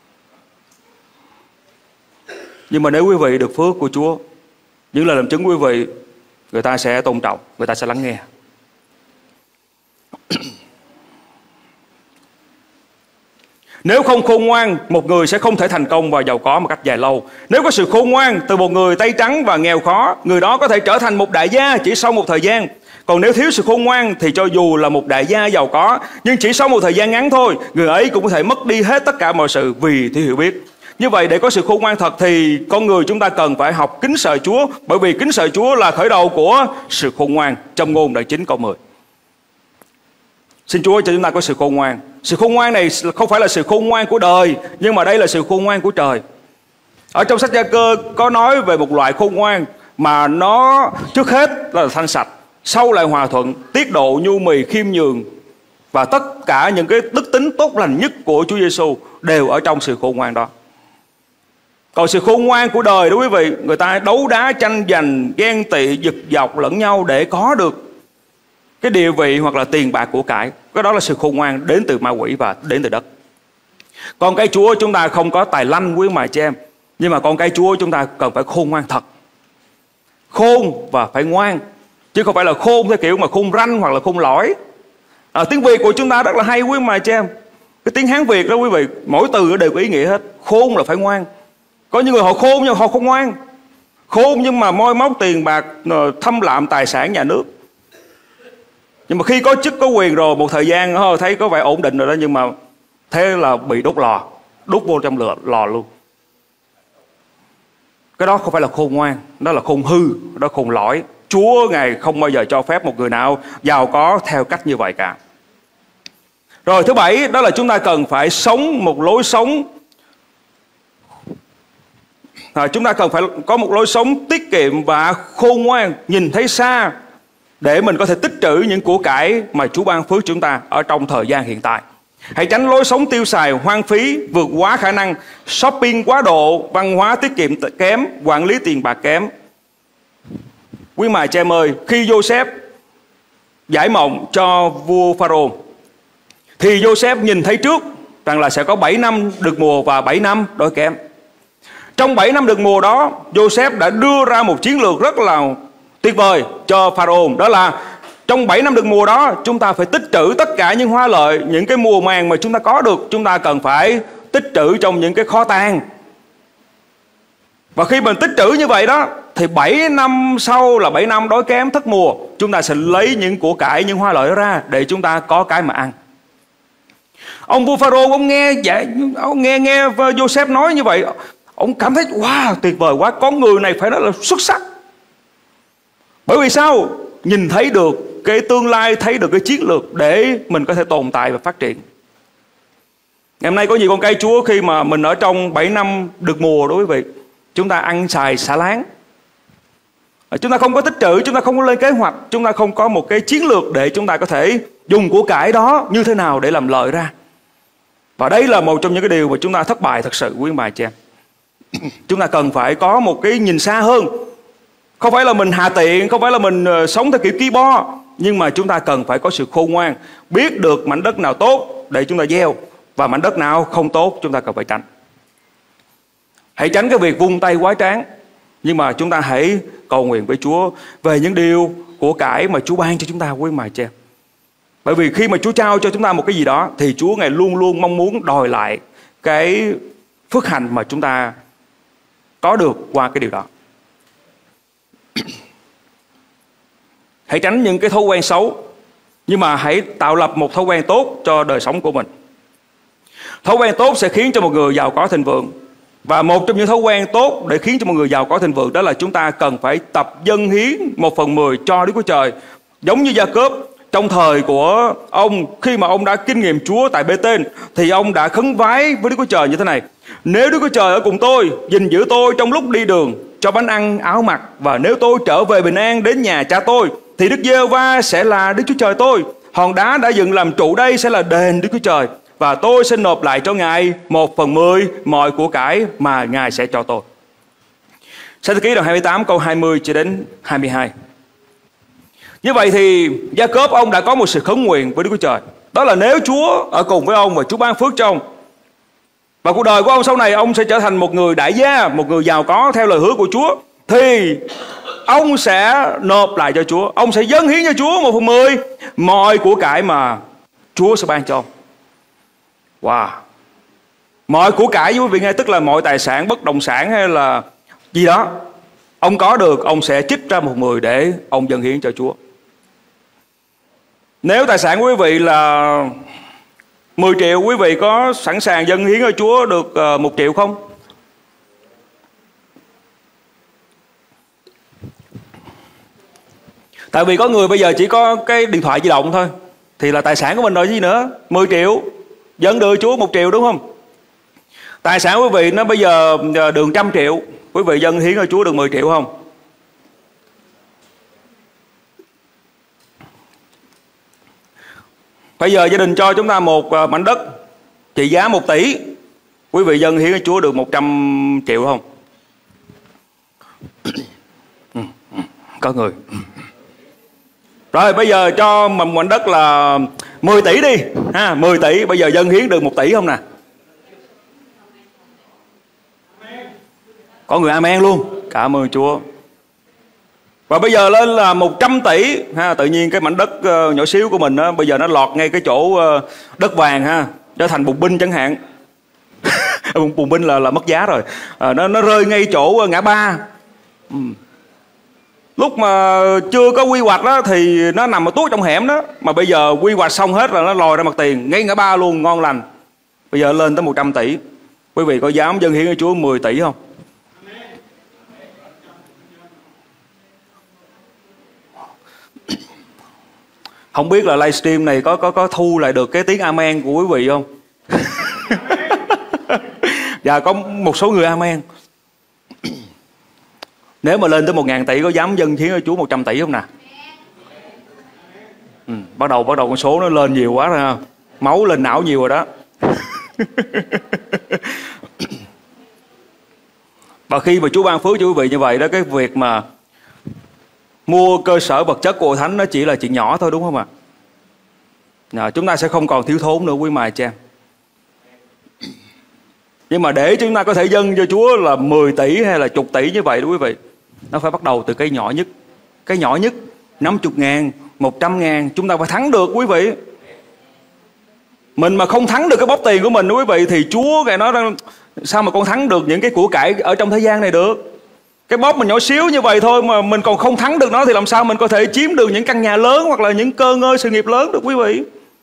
Nhưng mà nếu quý vị được phước của Chúa, những lời làm chứng quý vị, người ta sẽ tôn trọng, người ta sẽ lắng nghe. Nếu không khôn ngoan, một người sẽ không thể thành công và giàu có một cách dài lâu. Nếu có sự khôn ngoan từ một người tay trắng và nghèo khó, người đó có thể trở thành một đại gia chỉ sau một thời gian. Còn nếu thiếu sự khôn ngoan thì cho dù là một đại gia giàu có, nhưng chỉ sau một thời gian ngắn thôi, người ấy cũng có thể mất đi hết tất cả mọi sự vì thiếu hiểu biết. Như vậy để có sự khôn ngoan thật thì con người chúng ta cần phải học kính sợ Chúa, bởi vì kính sợ Chúa là khởi đầu của sự khôn ngoan, trong Ngôn đoạn 9 câu 10. Xin Chúa cho chúng ta có sự khôn ngoan. Sự khôn ngoan này không phải là sự khôn ngoan của đời, nhưng mà đây là sự khôn ngoan của trời. Ở trong sách Gia Cơ có nói về một loại khôn ngoan mà nó trước hết là thanh sạch, sau lại hòa thuận, tiết độ, nhu mì, khiêm nhường, và tất cả những cái đức tính tốt lành nhất của Chúa Giêsu đều ở trong sự khôn ngoan đó. Còn sự khôn ngoan của đời đó quý vị, người ta đấu đá tranh giành, ghen tị, giật dọc lẫn nhau để có được cái địa vị hoặc là tiền bạc của cải. Cái đó là sự khôn ngoan đến từ ma quỷ và đến từ đất. Con cái Chúa chúng ta không có tài lanh quý mà chị em, nhưng mà con cái Chúa chúng ta cần phải khôn ngoan thật. Khôn và phải ngoan, chứ không phải là khôn theo kiểu mà khôn ranh hoặc là khôn lõi. Tiếng Việt của chúng ta rất là hay quý mà chị em. Cái tiếng Hán Việt đó quý vị, mỗi từ đều có ý nghĩa hết. Khôn là phải ngoan. Có những người họ khôn nhưng họ không ngoan. Khôn nhưng mà moi móc tiền bạc, thâm lạm tài sản nhà nước. Nhưng mà khi có chức có quyền rồi, một thời gian thấy có vẻ ổn định rồi đó, nhưng mà thế là bị đốt lò, đốt vô trong lò luôn. Cái đó không phải là khôn ngoan, đó là khôn hư, đó là khôn lõi. Chúa Ngài không bao giờ cho phép một người nào giàu có theo cách như vậy cả. Rồi thứ bảy, đó là chúng ta cần phải sống một lối sống, chúng ta cần phải có một lối sống tiết kiệm và khôn ngoan, nhìn thấy xa, để mình có thể tích trữ những của cải mà Chúa ban phước chúng ta ở trong thời gian hiện tại. Hãy tránh lối sống tiêu xài hoang phí, vượt quá khả năng, shopping quá độ, văn hóa tiết kiệm kém, quản lý tiền bạc kém. Quý mài chị em ơi, khi Joseph giải mộng cho vua Pharaoh thì Joseph nhìn thấy trước rằng là sẽ có 7 năm được mùa và 7 năm đói kém. Trong 7 năm được mùa đó, Joseph đã đưa ra một chiến lược rất là tuyệt vời cho Pharaoh. Đó là trong 7 năm được mùa đó, chúng ta phải tích trữ tất cả những hoa lợi, những cái mùa màng mà chúng ta có được, chúng ta cần phải tích trữ trong những cái kho tàng. Và khi mình tích trữ như vậy đó, thì 7 năm sau là 7 năm đói kém thất mùa, chúng ta sẽ lấy những của cải, những hoa lợi ra để chúng ta có cái mà ăn. Ông vua Pharaoh, ông nghe Joseph nói như vậy, ông cảm thấy wow, tuyệt vời quá, con người này phải nói là xuất sắc. Bởi vì sao? Nhìn thấy được cái tương lai, thấy được cái chiến lược để mình có thể tồn tại và phát triển. Ngày hôm nay có nhiều con cây Chúa khi mà mình ở trong 7 năm được mùa đó quý vị, chúng ta ăn xài xả láng. Chúng ta không có tích trữ, chúng ta không có lên kế hoạch, chúng ta không có một cái chiến lược để chúng ta có thể dùng của cải đó như thế nào để làm lợi ra. Và đây là một trong những cái điều mà chúng ta thất bại thật sự, quý bà chị em. Chúng ta cần phải có một cái nhìn xa hơn. Không phải là mình hà tiện, không phải là mình sống theo kiểu ki bo, nhưng mà chúng ta cần phải có sự khôn ngoan, biết được mảnh đất nào tốt để chúng ta gieo, và mảnh đất nào không tốt chúng ta cần phải tránh. Hãy tránh cái việc vung tay quá tráng, nhưng mà chúng ta hãy cầu nguyện với Chúa về những điều của cải mà Chúa ban cho chúng ta, quý mài chị em. Bởi vì khi mà Chúa trao cho chúng ta một cái gì đó, thì Chúa Ngài luôn luôn mong muốn đòi lại cái phước hạnh mà chúng ta có được qua cái điều đó. Hãy tránh những cái thói quen xấu, nhưng mà hãy tạo lập một thói quen tốt cho đời sống của mình. Thói quen tốt sẽ khiến cho một người giàu có thịnh vượng. Và một trong những thói quen tốt để khiến cho một người giàu có thịnh vượng đó là chúng ta cần phải tập dâng hiến 1/10 cho Đức Chúa Trời. Giống như Gia-cốp, trong thời của ông, khi mà ông đã kinh nghiệm Chúa tại Bê-tên, thì ông đã khấn vái với Đức Chúa Trời như thế này: nếu Đức Chúa Trời ở cùng tôi, gìn giữ tôi trong lúc đi đường, cho bánh ăn áo mặc, và nếu tôi trở về bình an đến nhà cha tôi, thì Đức Giê-hô-va sẽ là Đức Chúa Trời tôi. Hòn đá đã dựng làm trụ đây sẽ là đền Đức Chúa Trời, và tôi sẽ nộp lại cho Ngài 1/10 mọi của cải mà Ngài sẽ cho tôi. Sách Thi Ký đoạn 28 câu 20 cho đến 22. Như vậy thì Gia-cốp ông đã có một sự khấn nguyện với Đức Chúa Trời. Đó là nếu Chúa ở cùng với ông và Chúa ban phước cho ông, và cuộc đời của ông sau này ông sẽ trở thành một người đại gia, một người giàu có theo lời hứa của Chúa, thì ông sẽ nộp lại cho Chúa, ông sẽ dâng hiến cho Chúa 1/10 mọi của cải mà Chúa sẽ ban cho ông. Wow! Mọi của cải với quý vị nghe, tức là mọi tài sản, bất động sản hay là gì đó ông có được, ông sẽ trích ra 1/10 để ông dâng hiến cho Chúa. Nếu tài sản của quý vị là 10 triệu, quý vị có sẵn sàng dâng hiến cho Chúa được 1 triệu không? Tại vì có người bây giờ chỉ có cái điện thoại di động thôi thì là tài sản của mình rồi gì nữa. 10 triệu dâng đưa Chúa 1 triệu, đúng không? Tài sản quý vị nó bây giờ được 100 triệu, quý vị dâng hiến cho Chúa được 10 triệu không? Bây giờ gia đình cho chúng ta một mảnh đất trị giá 1 tỷ, quý vị dâng hiến cho Chúa được 100 triệu không? Có người. Rồi bây giờ cho mảnh đất là 10 tỷ đi ha, 10 tỷ, bây giờ dâng hiến được 1 tỷ không nè? Có người amen luôn. Cảm ơn Chúa. Và bây giờ lên là 100 tỷ ha, tự nhiên cái mảnh đất nhỏ xíu của mình đó, bây giờ nó lọt ngay cái chỗ đất vàng ha, trở thành bùng binh chẳng hạn. Bùng binh là mất giá rồi. Nó rơi ngay chỗ ngã ba. Lúc mà chưa có quy hoạch đó thì nó nằm ở tuốt trong hẻm đó, mà bây giờ quy hoạch xong hết rồi nó lòi ra mặt tiền ngay ngã ba luôn, ngon lành. Bây giờ lên tới 100 tỷ. Quý vị có dám dâng hiến cho Chúa 10 tỷ không? Không biết là livestream này có thu lại được cái tiếng amen của quý vị không? Dạ có một số người amen. Nếu mà lên tới 1.000 tỷ có dám dâng hiến cho Chúa 100 tỷ không nè? Bắt đầu con số nó lên nhiều quá rồi, máu lên não nhiều rồi đó. Và khi mà Chúa ban phước cho quý vị như vậy đó, cái việc mà mua cơ sở vật chất của Hội Thánh nó chỉ là chuyện nhỏ thôi, đúng không ạ? Chúng ta sẽ không còn thiếu thốn nữa, quý mài cha. Nhưng mà để chúng ta có thể dâng cho Chúa là 10 tỷ hay là chục tỷ như vậy đó quý vị, nó phải bắt đầu từ cái nhỏ nhất. Cái nhỏ nhất 50.000, 100.000 chúng ta phải thắng được quý vị. Mình mà không thắng được cái bóp tiền của mình đó quý vị, thì Chúa Ngài nói rằng sao mà con thắng được những cái của cải ở trong thế gian này được. Cái bóp mình nhỏ xíu như vậy thôi mà mình còn không thắng được nó, thì làm sao mình có thể chiếm được những căn nhà lớn hoặc là những cơ ngơi sự nghiệp lớn được quý vị.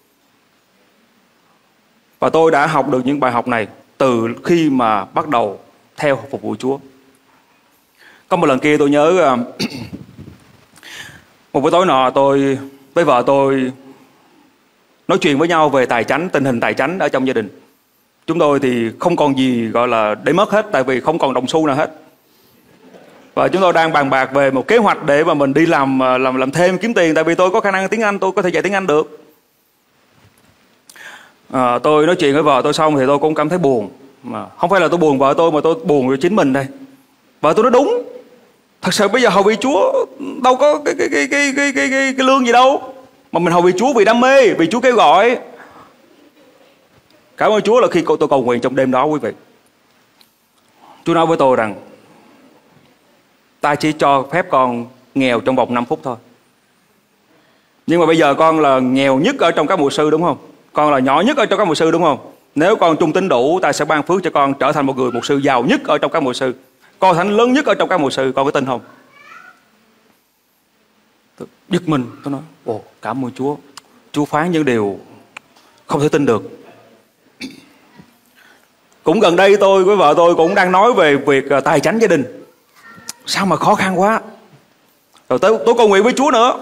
Và tôi đã học được những bài học này từ khi mà bắt đầu theo phục vụ Chúa. Có một lần kia tôi nhớ một buổi tối nọ tôi với vợ tôi nói chuyện với nhau về tài chánh, tình hình tài chánh ở trong gia đình. Chúng tôi thì không còn gì gọi là để mất hết, tại vì không còn đồng xu nào hết. Và chúng tôi đang bàn bạc về một kế hoạch để mà mình đi làm thêm kiếm tiền, tại vì tôi có khả năng tiếng Anh, tôi có thể dạy tiếng Anh được. Tôi nói chuyện với vợ tôi xong thì tôi cũng cảm thấy buồn. Mà không phải là tôi buồn vợ tôi, mà tôi buồn với chính mình đây. Vợ tôi nói đúng. Thật sự bây giờ hầu việc Chúa đâu có cái lương gì đâu, mà mình hầu việc Chúa vì đam mê, vì Chúa kêu gọi. Cảm ơn Chúa là khi tôi cầu nguyện trong đêm đó quý vị, Chúa nói với tôi rằng ta chỉ cho phép con nghèo trong vòng 5 phút thôi. Nhưng mà bây giờ con là nghèo nhất ở trong các mục sư đúng không? Con là nhỏ nhất ở trong các mục sư đúng không? Nếu con trung tín đủ, ta sẽ ban phước cho con trở thành một người mục sư giàu nhất ở trong các mục sư, con thánh lớn nhất ở trong các mục sư. Con có tin không? Tôi giật mình, tôi nói ồ, cảm ơn Chúa. Chúa phán những điều không thể tin được. Cũng gần đây tôi với vợ tôi cũng đang nói về việc tài chánh gia đình. Sao mà khó khăn quá. Rồi tôi cầu nguyện với Chúa nữa.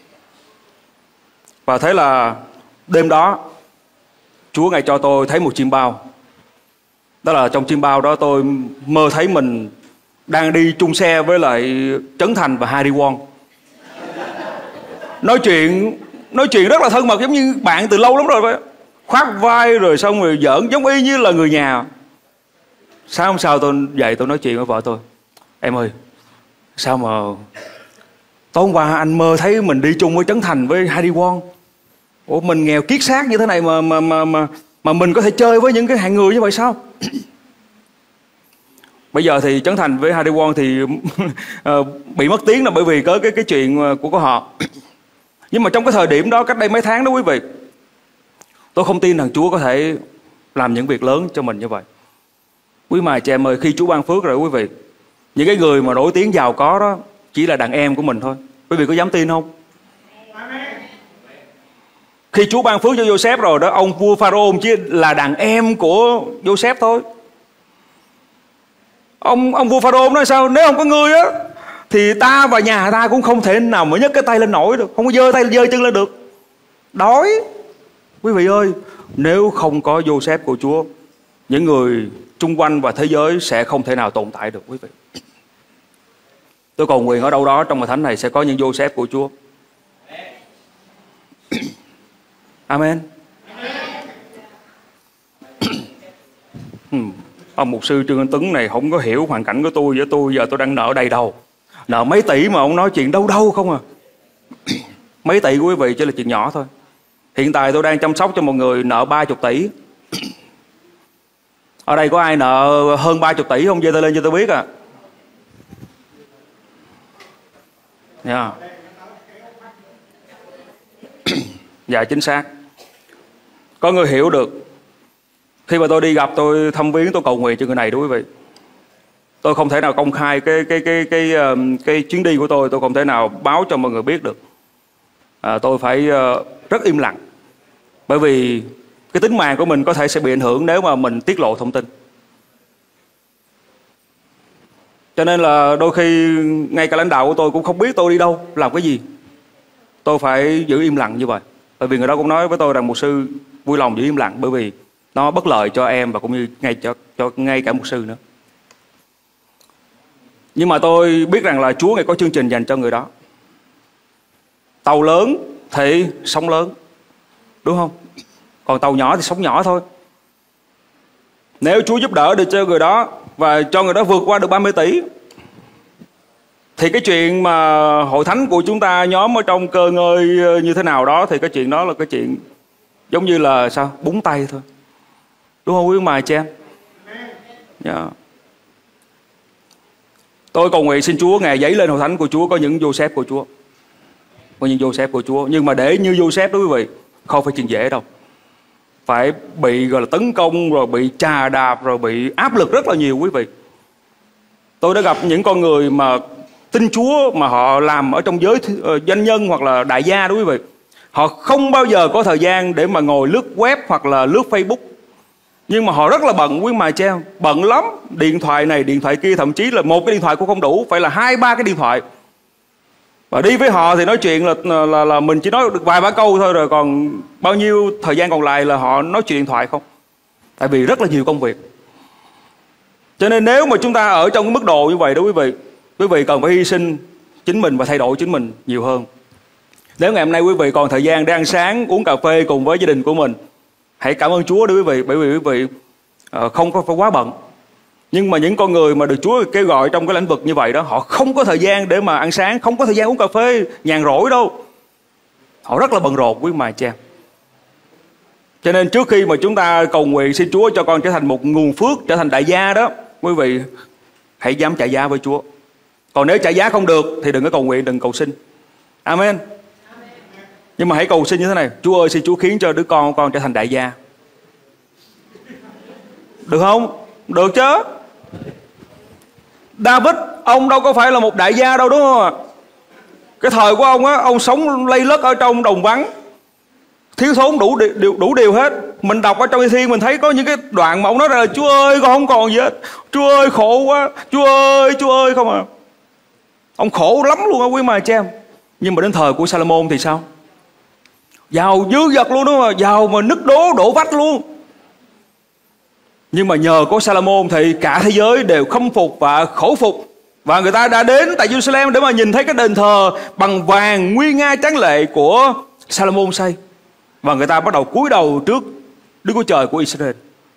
Và thế là đêm đó Chúa Ngài cho tôi thấy một chiêm bao. Đó là trong chiêm bao đó tôi mơ thấy mình đang đi chung xe với lại Trấn Thành và Harry Won. Nói chuyện rất là thân mật, giống như bạn từ lâu lắm rồi vậy. Khoác vai rồi xong rồi giỡn giống y như là người nhà. Sáng hôm sau tôi dậy tôi nói chuyện với vợ tôi. Em ơi, sao mà tối hôm qua anh mơ thấy mình đi chung với Trấn Thành với Harry Won. Ủa mình nghèo kiết xác như thế này mà mình có thể chơi với những cái hạng người như vậy sao? Bây giờ thì Trấn Thành với Harry Won thì bị mất tiếng là bởi vì có cái chuyện của họ. Nhưng mà trong cái thời điểm đó, cách đây mấy tháng đó quý vị, tôi không tin rằng Chúa có thể làm những việc lớn cho mình như vậy. Quý mà chị em ơi, khi Chúa ban phước rồi quý vị, những cái người mà nổi tiếng giàu có đó chỉ là đàn em của mình thôi. Quý vị có dám tin không? Khi Chúa ban phước cho Joseph rồi đó, ông vua Pharaoh chỉ là đàn em của Joseph thôi. Ông vua Pharaoh nói sao? Nếu không có ngươi á thì ta và nhà ta cũng không thể nào mà nhấc cái tay lên nổi được, không có giơ tay giơ chân lên được. Đói. Quý vị ơi, nếu không có Joseph của Chúa, những người chung quanh và thế giới sẽ không thể nào tồn tại được quý vị. Tôi cầu nguyện ở đâu đó trong hội thánh này sẽ có những Joseph của Chúa. Amen. Ông mục sư Trương Anh Tuấn này không có hiểu hoàn cảnh của tôi. Với tôi giờ tôi đang nợ đầy đầu, nợ mấy tỷ mà ông nói chuyện đâu không à. Mấy tỷ của quý vị chỉ là chuyện nhỏ thôi. Hiện tại tôi đang chăm sóc cho một người nợ 30 tỷ. Ở đây có ai nợ hơn 30 tỷ không? Giơ tay lên cho tôi biết à. Yeah. Dạ chính xác. Có người hiểu được. Khi mà tôi đi gặp, tôi thăm viếng, tôi cầu nguyện cho người này đó quý vị. Tôi không thể nào công khai cái chuyến đi của tôi không thể nào báo cho mọi người biết được. Tôi phải rất im lặng. Bởi vì cái tính mạng của mình có thể sẽ bị ảnh hưởng nếu mà mình tiết lộ thông tin. Cho nên là đôi khi ngay cả lãnh đạo của tôi cũng không biết tôi đi đâu, làm cái gì. Tôi phải giữ im lặng như vậy. Bởi vì người đó cũng nói với tôi rằng mục sư vui lòng giữ im lặng, bởi vì nó bất lợi cho em và cũng như ngay cả mục sư nữa. Nhưng mà tôi biết rằng là Chúa Ngài có chương trình dành cho người đó. Tàu lớn thì sóng lớn, đúng không? Còn tàu nhỏ thì sóng nhỏ thôi. Nếu Chúa giúp đỡ được cho người đó và cho người đó vượt qua được 30 tỷ, thì cái chuyện mà hội thánh của chúng ta nhóm ở trong cơ ngơi như thế nào đó, thì cái chuyện đó là cái chuyện giống như là sao? Búng tay thôi. Đúng không quý mà chị em? Tôi cầu nguyện xin Chúa Ngài dấy lên hội thánh của Chúa có những Joseph của Chúa. Có những Joseph của Chúa. Nhưng mà để như Joseph đó quý vị, không phải chuyện dễ đâu. Phải bị gọi là tấn công, rồi bị chà đạp, rồi bị áp lực rất là nhiều quý vị. Tôi đã gặp những con người mà tin Chúa mà họ làm ở trong giới doanh nhân hoặc là đại gia đó quý vị. Họ không bao giờ có thời gian để mà ngồi lướt web hoặc là lướt Facebook. Nhưng mà họ rất là bận quý mà chị em, bận lắm. Điện thoại này, điện thoại kia, thậm chí là một cái điện thoại cũng không đủ, phải là 2-3 cái điện thoại. Và đi với họ thì nói chuyện là mình chỉ nói được vài ba câu thôi, rồi còn bao nhiêu thời gian còn lại là họ nói chuyện điện thoại không. Tại vì rất là nhiều công việc. Cho nên nếu mà chúng ta ở trong cái mức độ như vậy đó quý vị cần phải hy sinh chính mình và thay đổi chính mình nhiều hơn. Nếu ngày hôm nay quý vị còn thời gian để ăn sáng, uống cà phê cùng với gia đình của mình, hãy cảm ơn Chúa đó quý vị, bởi vì quý vị không có phải quá bận. Nhưng mà những con người mà được Chúa kêu gọi trong cái lĩnh vực như vậy đó, họ không có thời gian để mà ăn sáng, không có thời gian uống cà phê nhàn rỗi đâu. Họ rất là bận rộn quý mà cha. Cho nên trước khi mà chúng ta cầu nguyện xin Chúa cho con trở thành một nguồn phước, trở thành đại gia đó, quý vị hãy dám trả giá với Chúa. Còn nếu trả giá không được thì đừng có cầu nguyện, đừng cầu xin. Amen. Nhưng mà hãy cầu xin như thế này: Chúa ơi, xin Chúa khiến cho đứa con trở thành đại gia. Được không? Được chứ. David, ông đâu có phải là một đại gia đâu, đúng không ạ? Cái thời của ông á, ông sống lây lất ở trong đồng vắng, thiếu thốn đủ điều hết. Mình đọc ở trong Thi Thiên mình thấy có những cái đoạn mà ông nói là: Chúa ơi, con không còn gì hết, Chúa ơi khổ quá, Chúa ơi không à. Ông khổ lắm luôn á quý mà cha em. Nhưng mà đến thời của Salomon thì sao? Giàu dư dật luôn đó, giàu mà nứt đổ vách luôn. Nhưng mà nhờ có Salomon thì cả thế giới đều khâm phục và khổ phục. Và người ta đã đến tại Jerusalem để mà nhìn thấy cái đền thờ bằng vàng nguy nga tráng lệ của Salomon xây. Và người ta bắt đầu cúi đầu trước Đức Chúa Trời của Israel.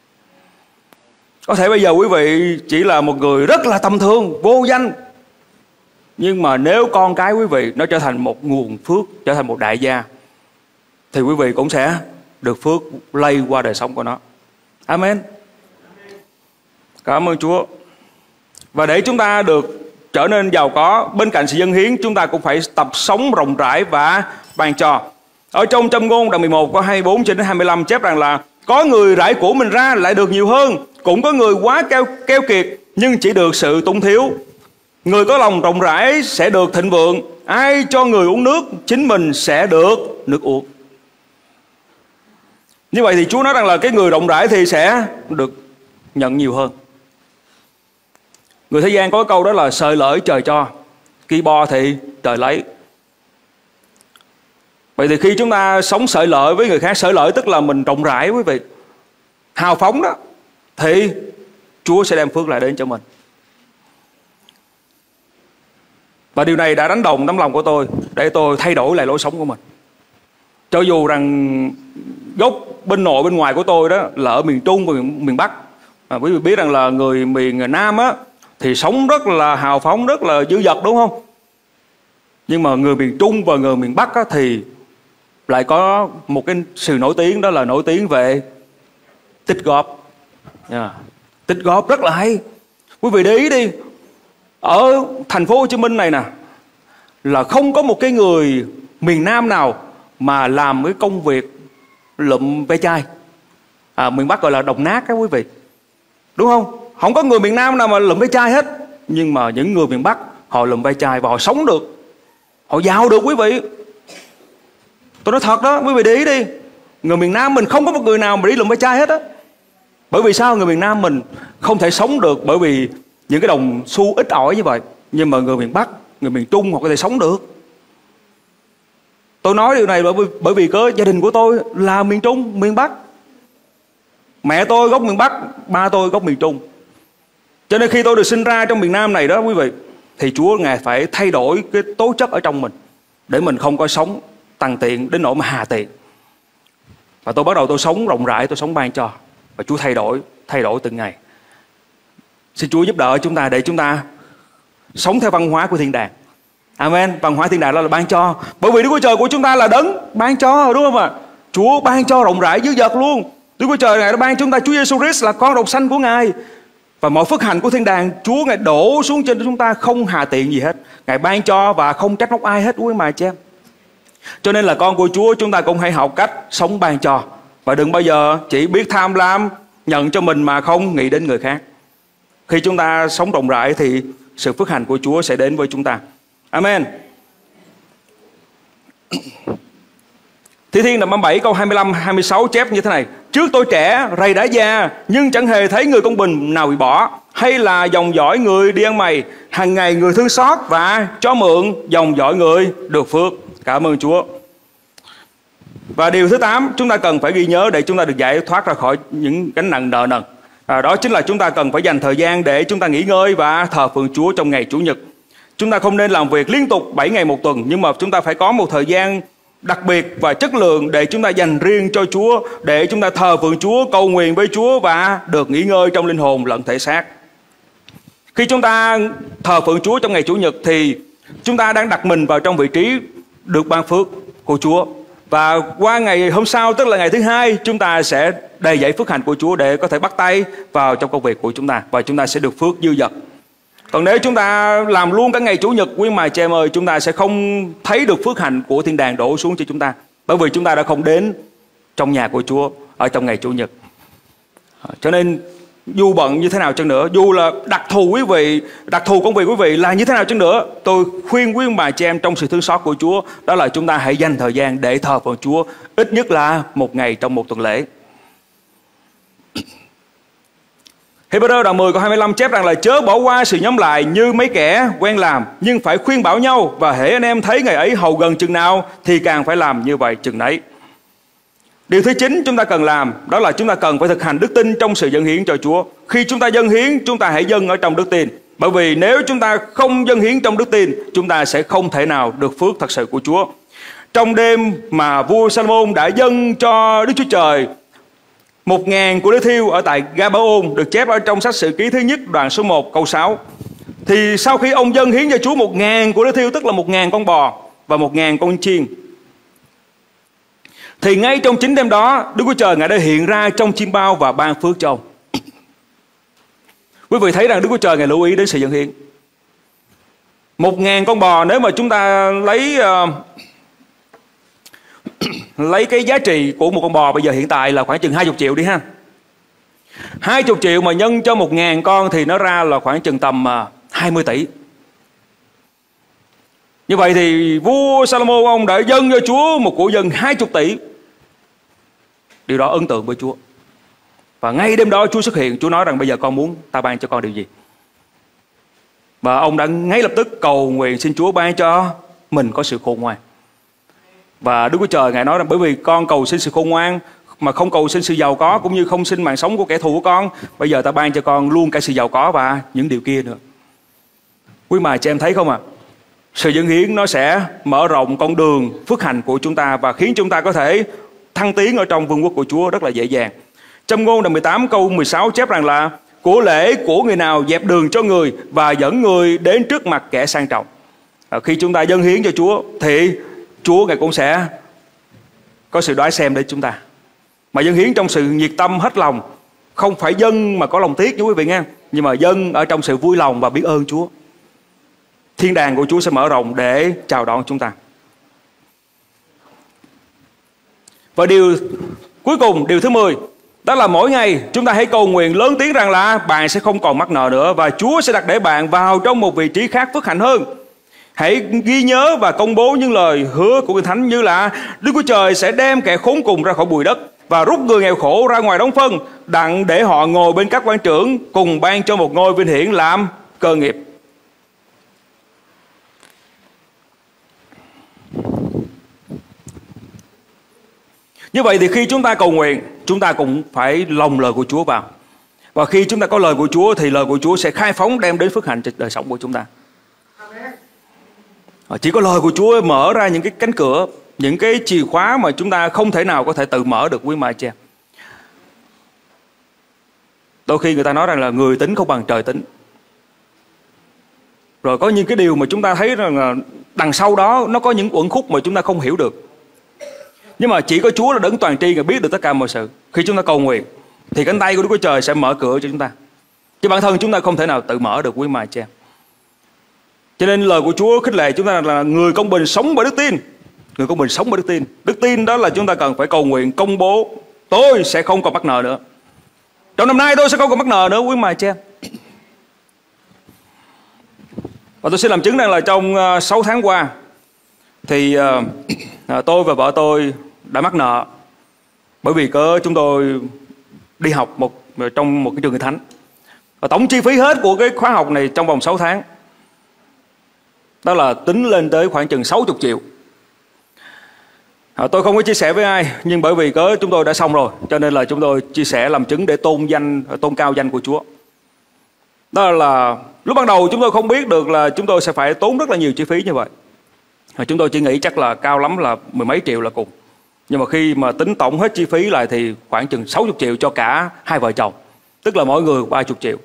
Có thể bây giờ quý vị chỉ là một người rất là tầm thường, vô danh. Nhưng mà nếu con cái quý vị nó trở thành một nguồn phước, trở thành một đại gia, thì quý vị cũng sẽ được phước lây qua đời sống của nó. Amen. Cảm ơn Chúa. Và để chúng ta được trở nên giàu có, bên cạnh sự dâng hiến, chúng ta cũng phải tập sống rộng rãi và ban cho. Ở trong Châm Ngôn đoạn 11 có 24-25 chép rằng là: có người rải của mình ra lại được nhiều hơn, cũng có người quá keo kiệt nhưng chỉ được sự túng thiếu. Người có lòng rộng rãi sẽ được thịnh vượng, ai cho người uống nước, chính mình sẽ được nước uống. Như vậy thì Chúa nói rằng là cái người rộng rãi thì sẽ được nhận nhiều hơn. Người thế gian có câu đó là: sợi lởi trời cho, ki bo thì trời lấy. Vậy thì khi chúng ta sống sợi lởi với người khác, sợi lởi tức là mình rộng rãi quý vị, hào phóng đó, thì Chúa sẽ đem phước lại đến cho mình. Và điều này đã đánh đồng tấm lòng của tôi để tôi thay đổi lại lối sống của mình. Cho dù rằng gốc bên nội bên ngoài của tôi đó là ở miền Trung và miền Bắc. Quý vị biết rằng là người miền Nam á thì sống rất là hào phóng, rất là dư dật, đúng không? Nhưng mà người miền Trung và người miền Bắc á thì lại có một cái sự nổi tiếng, đó là nổi tiếng về tích góp. Tích góp rất là hay. Quý vị để ý đi, ở thành phố Hồ Chí Minh này nè, là không có một cái người miền Nam nào mà làm cái công việc lụm ve chai. Miền Bắc gọi là đồng nát đó quý vị, đúng không? Không có người miền Nam nào mà lụm ve chai hết. Nhưng mà những người miền Bắc họ lụm ve chai và họ sống được, họ giàu được quý vị. Tôi nói thật đó, quý vị để ý đi. Người miền Nam mình không có một người nào mà đi lụm ve chai hết á. Bởi vì sao? Người miền Nam mình không thể sống được bởi vì những cái đồng xu ít ỏi như vậy. Nhưng mà người miền Bắc, người miền Trung họ có thể sống được. Tôi nói điều này bởi vì có gia đình của tôi là miền Trung, miền Bắc. Mẹ tôi gốc miền Bắc, ba tôi gốc miền Trung. Cho nên khi tôi được sinh ra trong miền Nam này đó quý vị, thì Chúa Ngài phải thay đổi cái tố chất ở trong mình, để mình không có sống tằn tiện đến nỗi mà hà tiện. Và tôi bắt đầu tôi sống rộng rãi, tôi sống ban cho. Và Chúa thay đổi từng ngày. Xin Chúa giúp đỡ chúng ta để chúng ta sống theo văn hóa của thiên đàng. Amen. Văn hóa thiên đàng đó là ban cho. Bởi vì Đức Chúa Trời của chúng ta là đấng ban cho, đúng không ạ? Chúa ban cho rộng rãi dư dật luôn. Đức Chúa Trời Ngài đã ban chúng ta Chúa Giêsu Christ là con độc sanh của Ngài. Và mọi phước hạnh của thiên đàng Chúa Ngài đổ xuống trên chúng ta không hà tiện gì hết. Ngài ban cho và không trách móc ai hết quý mà chị em. Cho nên là con của Chúa, chúng ta cũng hãy học cách sống ban cho. Và đừng bao giờ chỉ biết tham lam nhận cho mình mà không nghĩ đến người khác. Khi chúng ta sống rộng rãi thì sự phước hạnh của Chúa sẽ đến với chúng ta. Amen. Thi Thiên đoạn 37 câu 25-26 chép như thế này: Trước tôi trẻ, rầy đã già, nhưng chẳng hề thấy người công bình nào bị bỏ, hay là dòng dõi người đi ăn mày. Hàng ngày người thương xót và cho mượn, dòng dõi người được phước. Cảm ơn Chúa. Và điều thứ 8 chúng ta cần phải ghi nhớ để chúng ta được giải thoát ra khỏi những gánh nặng nợ nần. Đó chính là chúng ta cần phải dành thời gian để chúng ta nghỉ ngơi và thờ phượng Chúa trong ngày Chủ nhật. Chúng ta không nên làm việc liên tục 7 ngày một tuần, nhưng mà chúng ta phải có một thời gian đặc biệt và chất lượng để chúng ta dành riêng cho Chúa, để chúng ta thờ phượng Chúa, cầu nguyện với Chúa và được nghỉ ngơi trong linh hồn lẫn thể xác. Khi chúng ta thờ phượng Chúa trong ngày Chủ nhật thì chúng ta đang đặt mình vào trong vị trí được ban phước của Chúa. Và qua ngày hôm sau, tức là ngày thứ hai, chúng ta sẽ đầy dẫy phước hạnh của Chúa để có thể bắt tay vào trong công việc của chúng ta, và chúng ta sẽ được phước dư dật. Còn nếu chúng ta làm luôn cả ngày Chủ nhật, quý mà chị em ơi, chúng ta sẽ không thấy được phước hạnh của thiên đàng đổ xuống cho chúng ta, bởi vì chúng ta đã không đến trong nhà của Chúa ở trong ngày Chủ nhật. Cho nên dù bận như thế nào chăng nữa, dù là đặc thù công việc quý vị là như thế nào chăng nữa, tôi khuyên quý bà chị em trong sự thương xót của Chúa, đó là chúng ta hãy dành thời gian để thờ phượng Chúa ít nhất là một ngày trong một tuần lễ. Hebrew đoạn 10 câu 25 chép rằng là: Chớ bỏ qua sự nhóm lại như mấy kẻ quen làm, nhưng phải khuyên bảo nhau, và hễ anh em thấy ngày ấy hầu gần chừng nào thì càng phải làm như vậy chừng nấy. Điều thứ 9 chúng ta cần làm đó là chúng ta cần phải thực hành đức tin trong sự dâng hiến cho Chúa. Khi chúng ta dâng hiến, chúng ta hãy dâng ở trong đức tin. Bởi vì nếu chúng ta không dâng hiến trong đức tin, chúng ta sẽ không thể nào được phước thật sự của Chúa. Trong đêm mà vua Salomon đã dâng cho Đức Chúa Trời 1.000 của lưỡi thiêu ở tại Gabaon, được chép ở trong sách Sử Ký thứ nhất đoạn số 1 câu 6. Thì sau khi ông dâng hiến cho Chúa 1.000 của lưỡi thiêu, tức là 1.000 con bò và 1.000 con chiên, thì ngay trong chính đêm đó, Đức Chúa Trời Ngài đã hiện ra trong chim bao và ban phước cho ông. Quý vị thấy rằng Đức Chúa Trời Ngài lưu ý đến sự dâng hiến. 1.000 con bò, nếu mà chúng ta lấy cái giá trị của một con bò bây giờ hiện tại là khoảng chừng 20 triệu đi ha. 20 triệu mà nhân cho 1.000 con thì nó ra là khoảng chừng tầm 20 tỷ. Như vậy thì vua Salomon ông đã dâng cho Chúa một của dân 20 tỷ. Điều đó ấn tượng với Chúa. Và ngay đêm đó Chúa xuất hiện, Chúa nói rằng bây giờ con muốn ta ban cho con điều gì. Và ông đã ngay lập tức cầu nguyện xin Chúa ban cho mình có sự khôn ngoan. Và Đức Chúa Trời Ngài nói rằng bởi vì con cầu xin sự khôn ngoan mà không cầu xin sự giàu có, cũng như không xin mạng sống của kẻ thù của con, bây giờ ta ban cho con luôn cả sự giàu có và những điều kia nữa. Quý mà chị em thấy không ạ? Sự dâng hiến nó sẽ mở rộng con đường phước hạnh của chúng ta và khiến chúng ta có thể thăng tiến ở trong vương quốc của Chúa rất là dễ dàng. Châm ngôn đoạn 18 câu 16 chép rằng là: Của lễ của người nào dẹp đường cho người và dẫn người đến trước mặt kẻ sang trọng. Khi chúng ta dâng hiến cho Chúa thì Chúa Ngài cũng sẽ có sự đoái xem đến chúng ta. Mà dâng hiến trong sự nhiệt tâm hết lòng, không phải dâng mà có lòng tiếc nha quý vị nghe, nhưng mà dâng ở trong sự vui lòng và biết ơn Chúa. Thiên đàng của Chúa sẽ mở rộng để chào đón chúng ta. Và điều cuối cùng, điều thứ 10, đó là mỗi ngày chúng ta hãy cầu nguyện lớn tiếng rằng là bạn sẽ không còn mắc nợ nữa, và Chúa sẽ đặt để bạn vào trong một vị trí khác phước hạnh hơn. Hãy ghi nhớ và công bố những lời hứa của Kinh Thánh như là: Đức Chúa Trời sẽ đem kẻ khốn cùng ra khỏi bụi đất và rút người nghèo khổ ra ngoài đống phân, đặng để họ ngồi bên các quan trưởng, cùng ban cho một ngôi vinh hiển làm cơ nghiệp. Như vậy thì khi chúng ta cầu nguyện, chúng ta cũng phải lồng lời của Chúa vào. Và khi chúng ta có lời của Chúa thì lời của Chúa sẽ khai phóng đem đến phước hạnh cho đời sống của chúng ta. Chỉ có lời của Chúa mở ra những cái cánh cửa, những cái chìa khóa mà chúng ta không thể nào có thể tự mở được quý mà chị em. Đôi khi người ta nói rằng là người tính không bằng trời tính. Rồi có những cái điều mà chúng ta thấy rằng là đằng sau đó nó có những uẩn khúc mà chúng ta không hiểu được. Nhưng mà chỉ có Chúa là đấng toàn tri, Ngài biết được tất cả mọi sự. Khi chúng ta cầu nguyện thì cánh tay của Đức Chúa Trời sẽ mở cửa cho chúng ta. Chứ bản thân chúng ta không thể nào tự mở được quý mà chị em. Cho nên lời của Chúa khích lệ chúng ta là người công bình sống bởi đức tin. Người công bình sống bởi đức tin. Đức tin đó là chúng ta cần phải cầu nguyện công bố tôi sẽ không còn mắc nợ nữa. Trong năm nay tôi sẽ không còn mắc nợ nữa quý mà chị em. Và tôi xin làm chứng rằng là trong 6 tháng qua thì tôi và vợ tôi đã mắc nợ bởi vì chúng tôi đi học trong một cái trường Hội Thánh. Và tổng chi phí hết của cái khóa học này trong vòng 6 tháng đó là tính lên tới khoảng chừng 60 triệu. Tôi không có chia sẻ với ai, nhưng bởi vì chúng tôi đã xong rồi, cho nên là chúng tôi chia sẻ làm chứng để tôn cao danh của Chúa. Đó là lúc ban đầu chúng tôi không biết được là chúng tôi sẽ phải tốn rất là nhiều chi phí như vậy. Chúng tôi chỉ nghĩ chắc là cao lắm là 10 mấy triệu là cùng. Nhưng mà khi mà tính tổng hết chi phí lại thì khoảng chừng 60 triệu cho cả hai vợ chồng. Tức là mỗi người 30 triệu.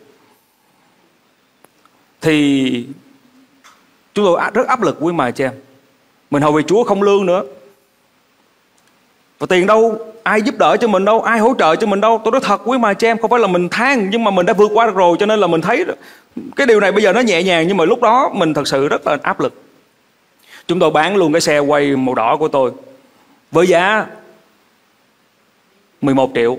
Thì chúng tôi rất áp lực quý mà chị em. Mình hầu vì Chúa không lương nữa. Và tiền đâu, ai giúp đỡ cho mình đâu, ai hỗ trợ cho mình đâu. Tôi nói thật quý mà chị em, không phải là mình than, nhưng mà mình đã vượt qua được rồi. Cho nên là mình thấy cái điều này bây giờ nó nhẹ nhàng, nhưng mà lúc đó mình thật sự rất là áp lực. Chúng tôi bán luôn cái xe quay màu đỏ của tôi với giá 11 triệu.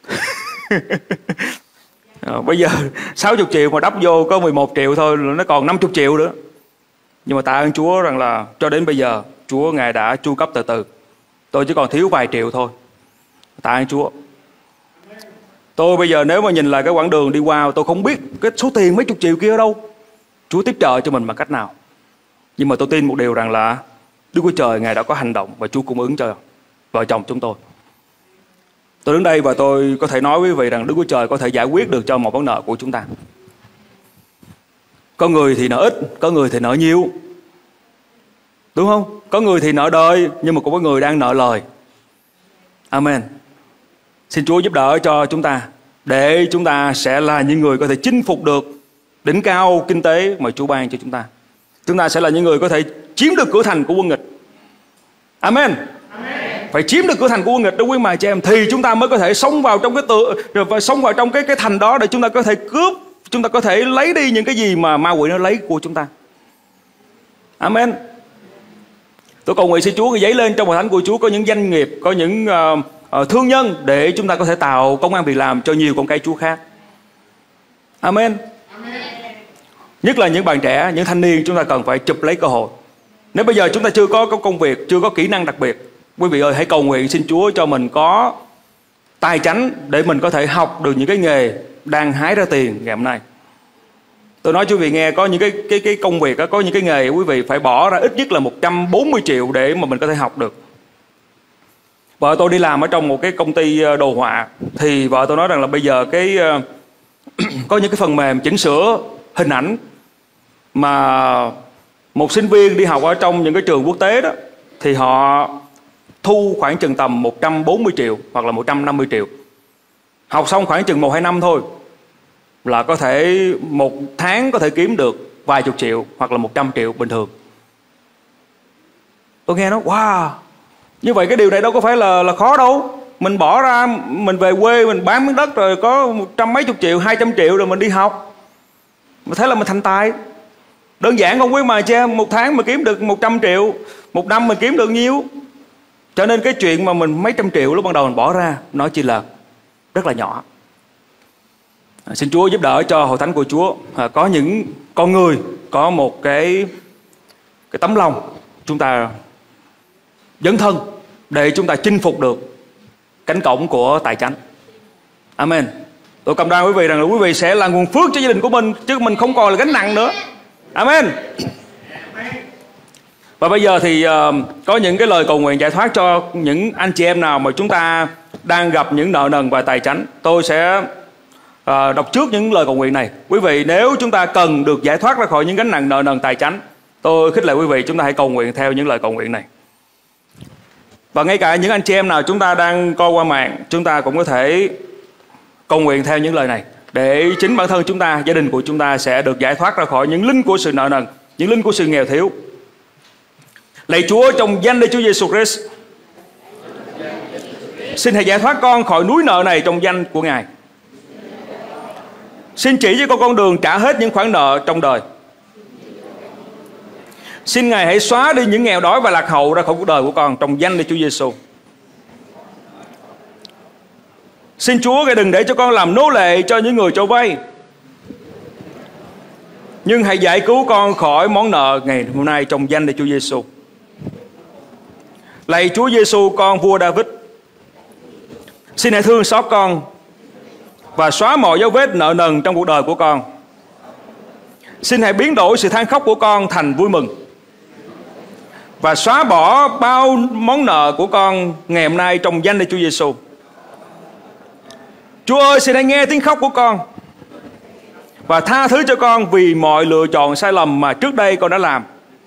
Bây giờ 60 triệu mà đắp vô có 11 triệu thôi, nó còn 50 triệu nữa. Nhưng mà tạ ơn Chúa rằng là cho đến bây giờ Chúa Ngài đã chu cấp từ từ. Tôi chỉ còn thiếu vài triệu thôi. Tạ ơn Chúa. Tôi bây giờ nếu mà nhìn lại cái quãng đường đi qua, tôi không biết cái số tiền mấy chục triệu kia ở đâu. Chúa tiếp trợ cho mình bằng cách nào. Nhưng mà tôi tin một điều rằng là Đức Chúa Trời Ngài đã có hành động và Chúa cung ứng cho vợ chồng chúng tôi. Tôi đứng đây và tôi có thể nói với quý vị rằng Đức Chúa Trời có thể giải quyết được cho một vấn nợ của chúng ta. Có người thì nợ ít, có người thì nợ nhiều. Đúng không? Có người thì nợ đời, nhưng mà cũng có người đang nợ lời. Amen. Xin Chúa giúp đỡ cho chúng ta, để chúng ta sẽ là những người có thể chinh phục được đỉnh cao kinh tế mà Chúa ban cho chúng ta. Chúng ta sẽ là những người có thể chiếm được cửa thành của quân nghịch. Amen. Phải chiếm được cửa thành của quân nghịch đó quý mà chị em, thì chúng ta mới có thể sống vào trong cái thành đó để chúng ta có thể cướp, chúng ta có thể lấy đi những cái gì mà ma quỷ nó lấy của chúng ta. Amen. Tôi cầu nguyện xin Chúa giấy lên trong hội thánh của Chúa có những doanh nghiệp, có những thương nhân để chúng ta có thể tạo công ăn việc làm cho nhiều con cái Chúa khác. Amen. Nhất là những bạn trẻ, những thanh niên, chúng ta cần phải chụp lấy cơ hội. Nếu bây giờ chúng ta chưa có công việc, chưa có kỹ năng đặc biệt, quý vị ơi, hãy cầu nguyện xin Chúa cho mình có tài chánh để mình có thể học được những cái nghề đang hái ra tiền ngày hôm nay. Tôi nói cho quý vị nghe, có những cái công việc, có những cái nghề quý vị phải bỏ ra ít nhất là 140 triệu để mà mình có thể học được. Vợ tôi đi làm ở trong một cái công ty đồ họa, thì vợ tôi nói rằng là bây giờ có những cái phần mềm chỉnh sửa hình ảnh mà một sinh viên đi học ở trong những cái trường quốc tế đó, thì họ thu khoảng chừng tầm 140 triệu hoặc là 150 triệu. Học xong khoảng chừng 1-2 năm thôi là có thể một tháng có thể kiếm được vài chục triệu hoặc là 100 triệu bình thường. Tôi nghe nó wow, như vậy cái điều này đâu có phải là khó đâu. Mình bỏ ra, mình về quê mình bán miếng đất rồi có 100 mấy chục triệu, 200 triệu rồi mình đi học, mà thế là mình thành tài. Đơn giản không quý mà cha, một tháng mà kiếm được 100 triệu, một năm mình kiếm được nhiêu. Cho nên cái chuyện mà mình mấy trăm triệu lúc ban đầu mình bỏ ra, nó chỉ là rất là nhỏ. Xin Chúa giúp đỡ cho hội thánh của Chúa có những con người có một cái tấm lòng chúng ta dấn thân để chúng ta chinh phục được cánh cổng của tài chánh. Amen. Tôi cam đoan quý vị rằng là quý vị sẽ là nguồn phước cho gia đình của mình, chứ mình không còn là gánh nặng nữa. Amen. Và bây giờ thì có những cái lời cầu nguyện giải thoát cho những anh chị em nào mà chúng ta đang gặp những nợ nần và tài chánh. Tôi sẽ đọc trước những lời cầu nguyện này. Quý vị, nếu chúng ta cần được giải thoát ra khỏi những gánh nặng nợ nần tài chánh, tôi khích lệ quý vị chúng ta hãy cầu nguyện theo những lời cầu nguyện này. Và ngay cả những anh chị em nào chúng ta đang coi qua mạng, chúng ta cũng có thể cầu nguyện theo những lời này, để chính bản thân chúng ta, gia đình của chúng ta sẽ được giải thoát ra khỏi những linh của sự nợ nần, những linh của sự nghèo thiếu. Lạy Chúa, trong danh Đức Chúa Giêsu Christ, xin hãy giải thoát con khỏi núi nợ này trong danh của Ngài. Xin chỉ cho con đường trả hết những khoản nợ trong đời. Xin Ngài hãy xóa đi những nghèo đói và lạc hậu ra khỏi cuộc đời của con trong danh Đức Chúa Giêsu. Xin Chúa Ngài đừng để cho con làm nô lệ cho những người cho vay, nhưng hãy giải cứu con khỏi món nợ ngày hôm nay trong danh Đức Chúa Giêsu. Lạy Chúa Giêsu, con vua David, xin hãy thương xót con và xóa mọi dấu vết nợ nần trong cuộc đời của con. Xin hãy biến đổi sự than khóc của con thành vui mừng và xóa bỏ bao món nợ của con ngày hôm nay trong danh Đức Chúa Giêsu. Chúa ơi, xin hãy nghe tiếng khóc của con và tha thứ cho con vì mọi lựa chọn sai lầm mà trước đây con đã làm.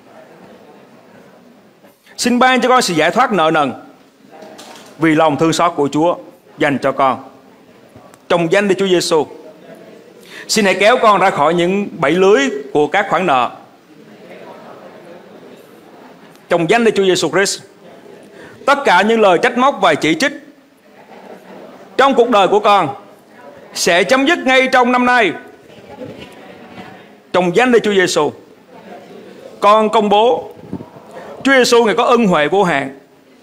Xin ban cho con sự giải thoát nợ nần vì lòng thương xót của Chúa dành cho con trong danh Đức Chúa Giêsu. Xin hãy kéo con ra khỏi những bẫy lưới của các khoản nợ trong danh Đức Chúa Giêsu Christ. Tất cả những lời trách móc và chỉ trích trong cuộc đời của con sẽ chấm dứt ngay trong năm nay trong danh Đức Chúa Giêsu. Con công bố Chúa Giêsu Ngài có ân huệ vô hạn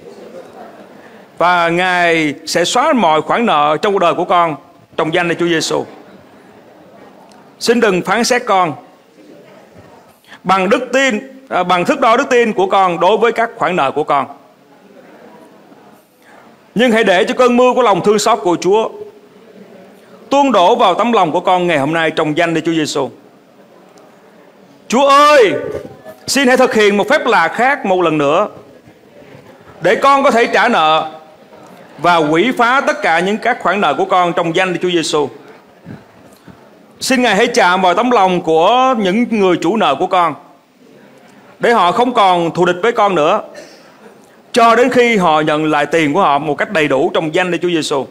và Ngài sẽ xóa mọi khoản nợ trong cuộc đời của con trong danh Đức Chúa Giêsu. Xin đừng phán xét con bằng đức tin, bằng thước đo đức tin của con đối với các khoản nợ của con, nhưng hãy để cho cơn mưa của lòng thương xót của Chúa tuôn đổ vào tấm lòng của con ngày hôm nay trong danh Đức Chúa Giêsu. Chúa ơi, xin hãy thực hiện một phép lạ khác một lần nữa để con có thể trả nợ và hủy phá tất cả những các khoản nợ của con trong danh Đức Chúa Giêsu. Xin Ngài hãy chạm vào tấm lòng của những người chủ nợ của con để họ không còn thù địch với con nữa, cho đến khi họ nhận lại tiền của họ một cách đầy đủ trong danh Đức Chúa Giêsu.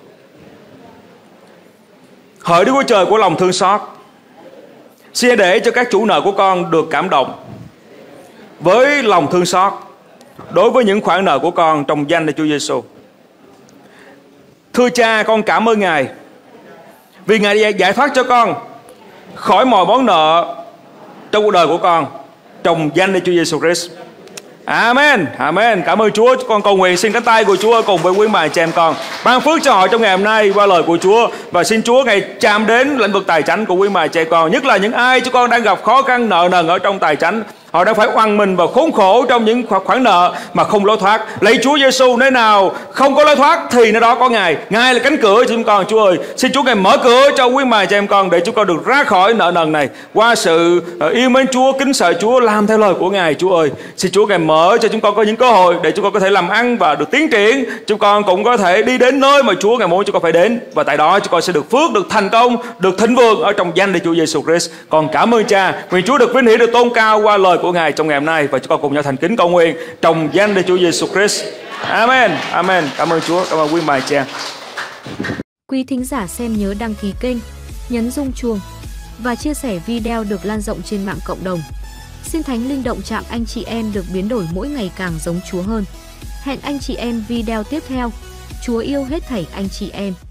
Hỡi Đức Chúa Trời của lòng thương xót, xin hãy để cho các chủ nợ của con được cảm động với lòng thương xót đối với những khoản nợ của con trong danh Đức Chúa Giêsu. Thưa Cha, con cảm ơn Ngài vì Ngài giải thoát cho con khỏi mọi món nợ trong cuộc đời của con trong danh Đức Chúa Giêsu Christ. Amen, amen. Cảm ơn Chúa. Con cầu nguyện xin cánh tay của Chúa cùng với quý bà chị em con ban phước cho họ trong ngày hôm nay qua lời của Chúa, và xin Chúa Ngài chạm đến lĩnh vực tài chánh của quý bà chị em con, nhất là những ai chúng con đang gặp khó khăn nợ nần ở trong tài chánh. Họ đang phải oằn mình và khốn khổ trong những khoản nợ mà không lối thoát. Lạy Chúa Giêsu, nơi nào không có lối thoát thì nơi đó có Ngài. Ngài là cánh cửa cho chúng con. Chúa ơi, xin Chúa Ngài mở cửa cho quý bà chị em con để chúng con được ra khỏi nợ nần này qua sự yêu mến Chúa, kính sợ Chúa, làm theo lời của Ngài. Chúa ơi, xin Chúa Ngài mở cho chúng con có những cơ hội để chúng con có thể làm ăn và được tiến triển. Chúng con cũng có thể đi đến nơi mà Chúa Ngài muốn chúng con phải đến, và tại đó chúng con sẽ được phước, được thành công, được thịnh vượng ở trong danh Đức Chúa Giêsu Christ. Con cảm ơn Cha, nguyện Chúa được vinh hiển, được tôn cao qua lời của Ngài trong ngày hôm nay, và chúng con cùng nhau thành kính cầu nguyện trong danh Đức Chúa Giêsu Christ. Amen. Amen. Cảm ơn Chúa. Cảm ơn quý mài cha. Quý thính giả xem nhớ đăng ký kênh, nhấn rung chuông và chia sẻ video được lan rộng trên mạng cộng đồng. Xin Thánh Linh động chạm anh chị em được biến đổi mỗi ngày càng giống Chúa hơn. Hẹn anh chị em video tiếp theo. Chúa yêu hết thảy anh chị em.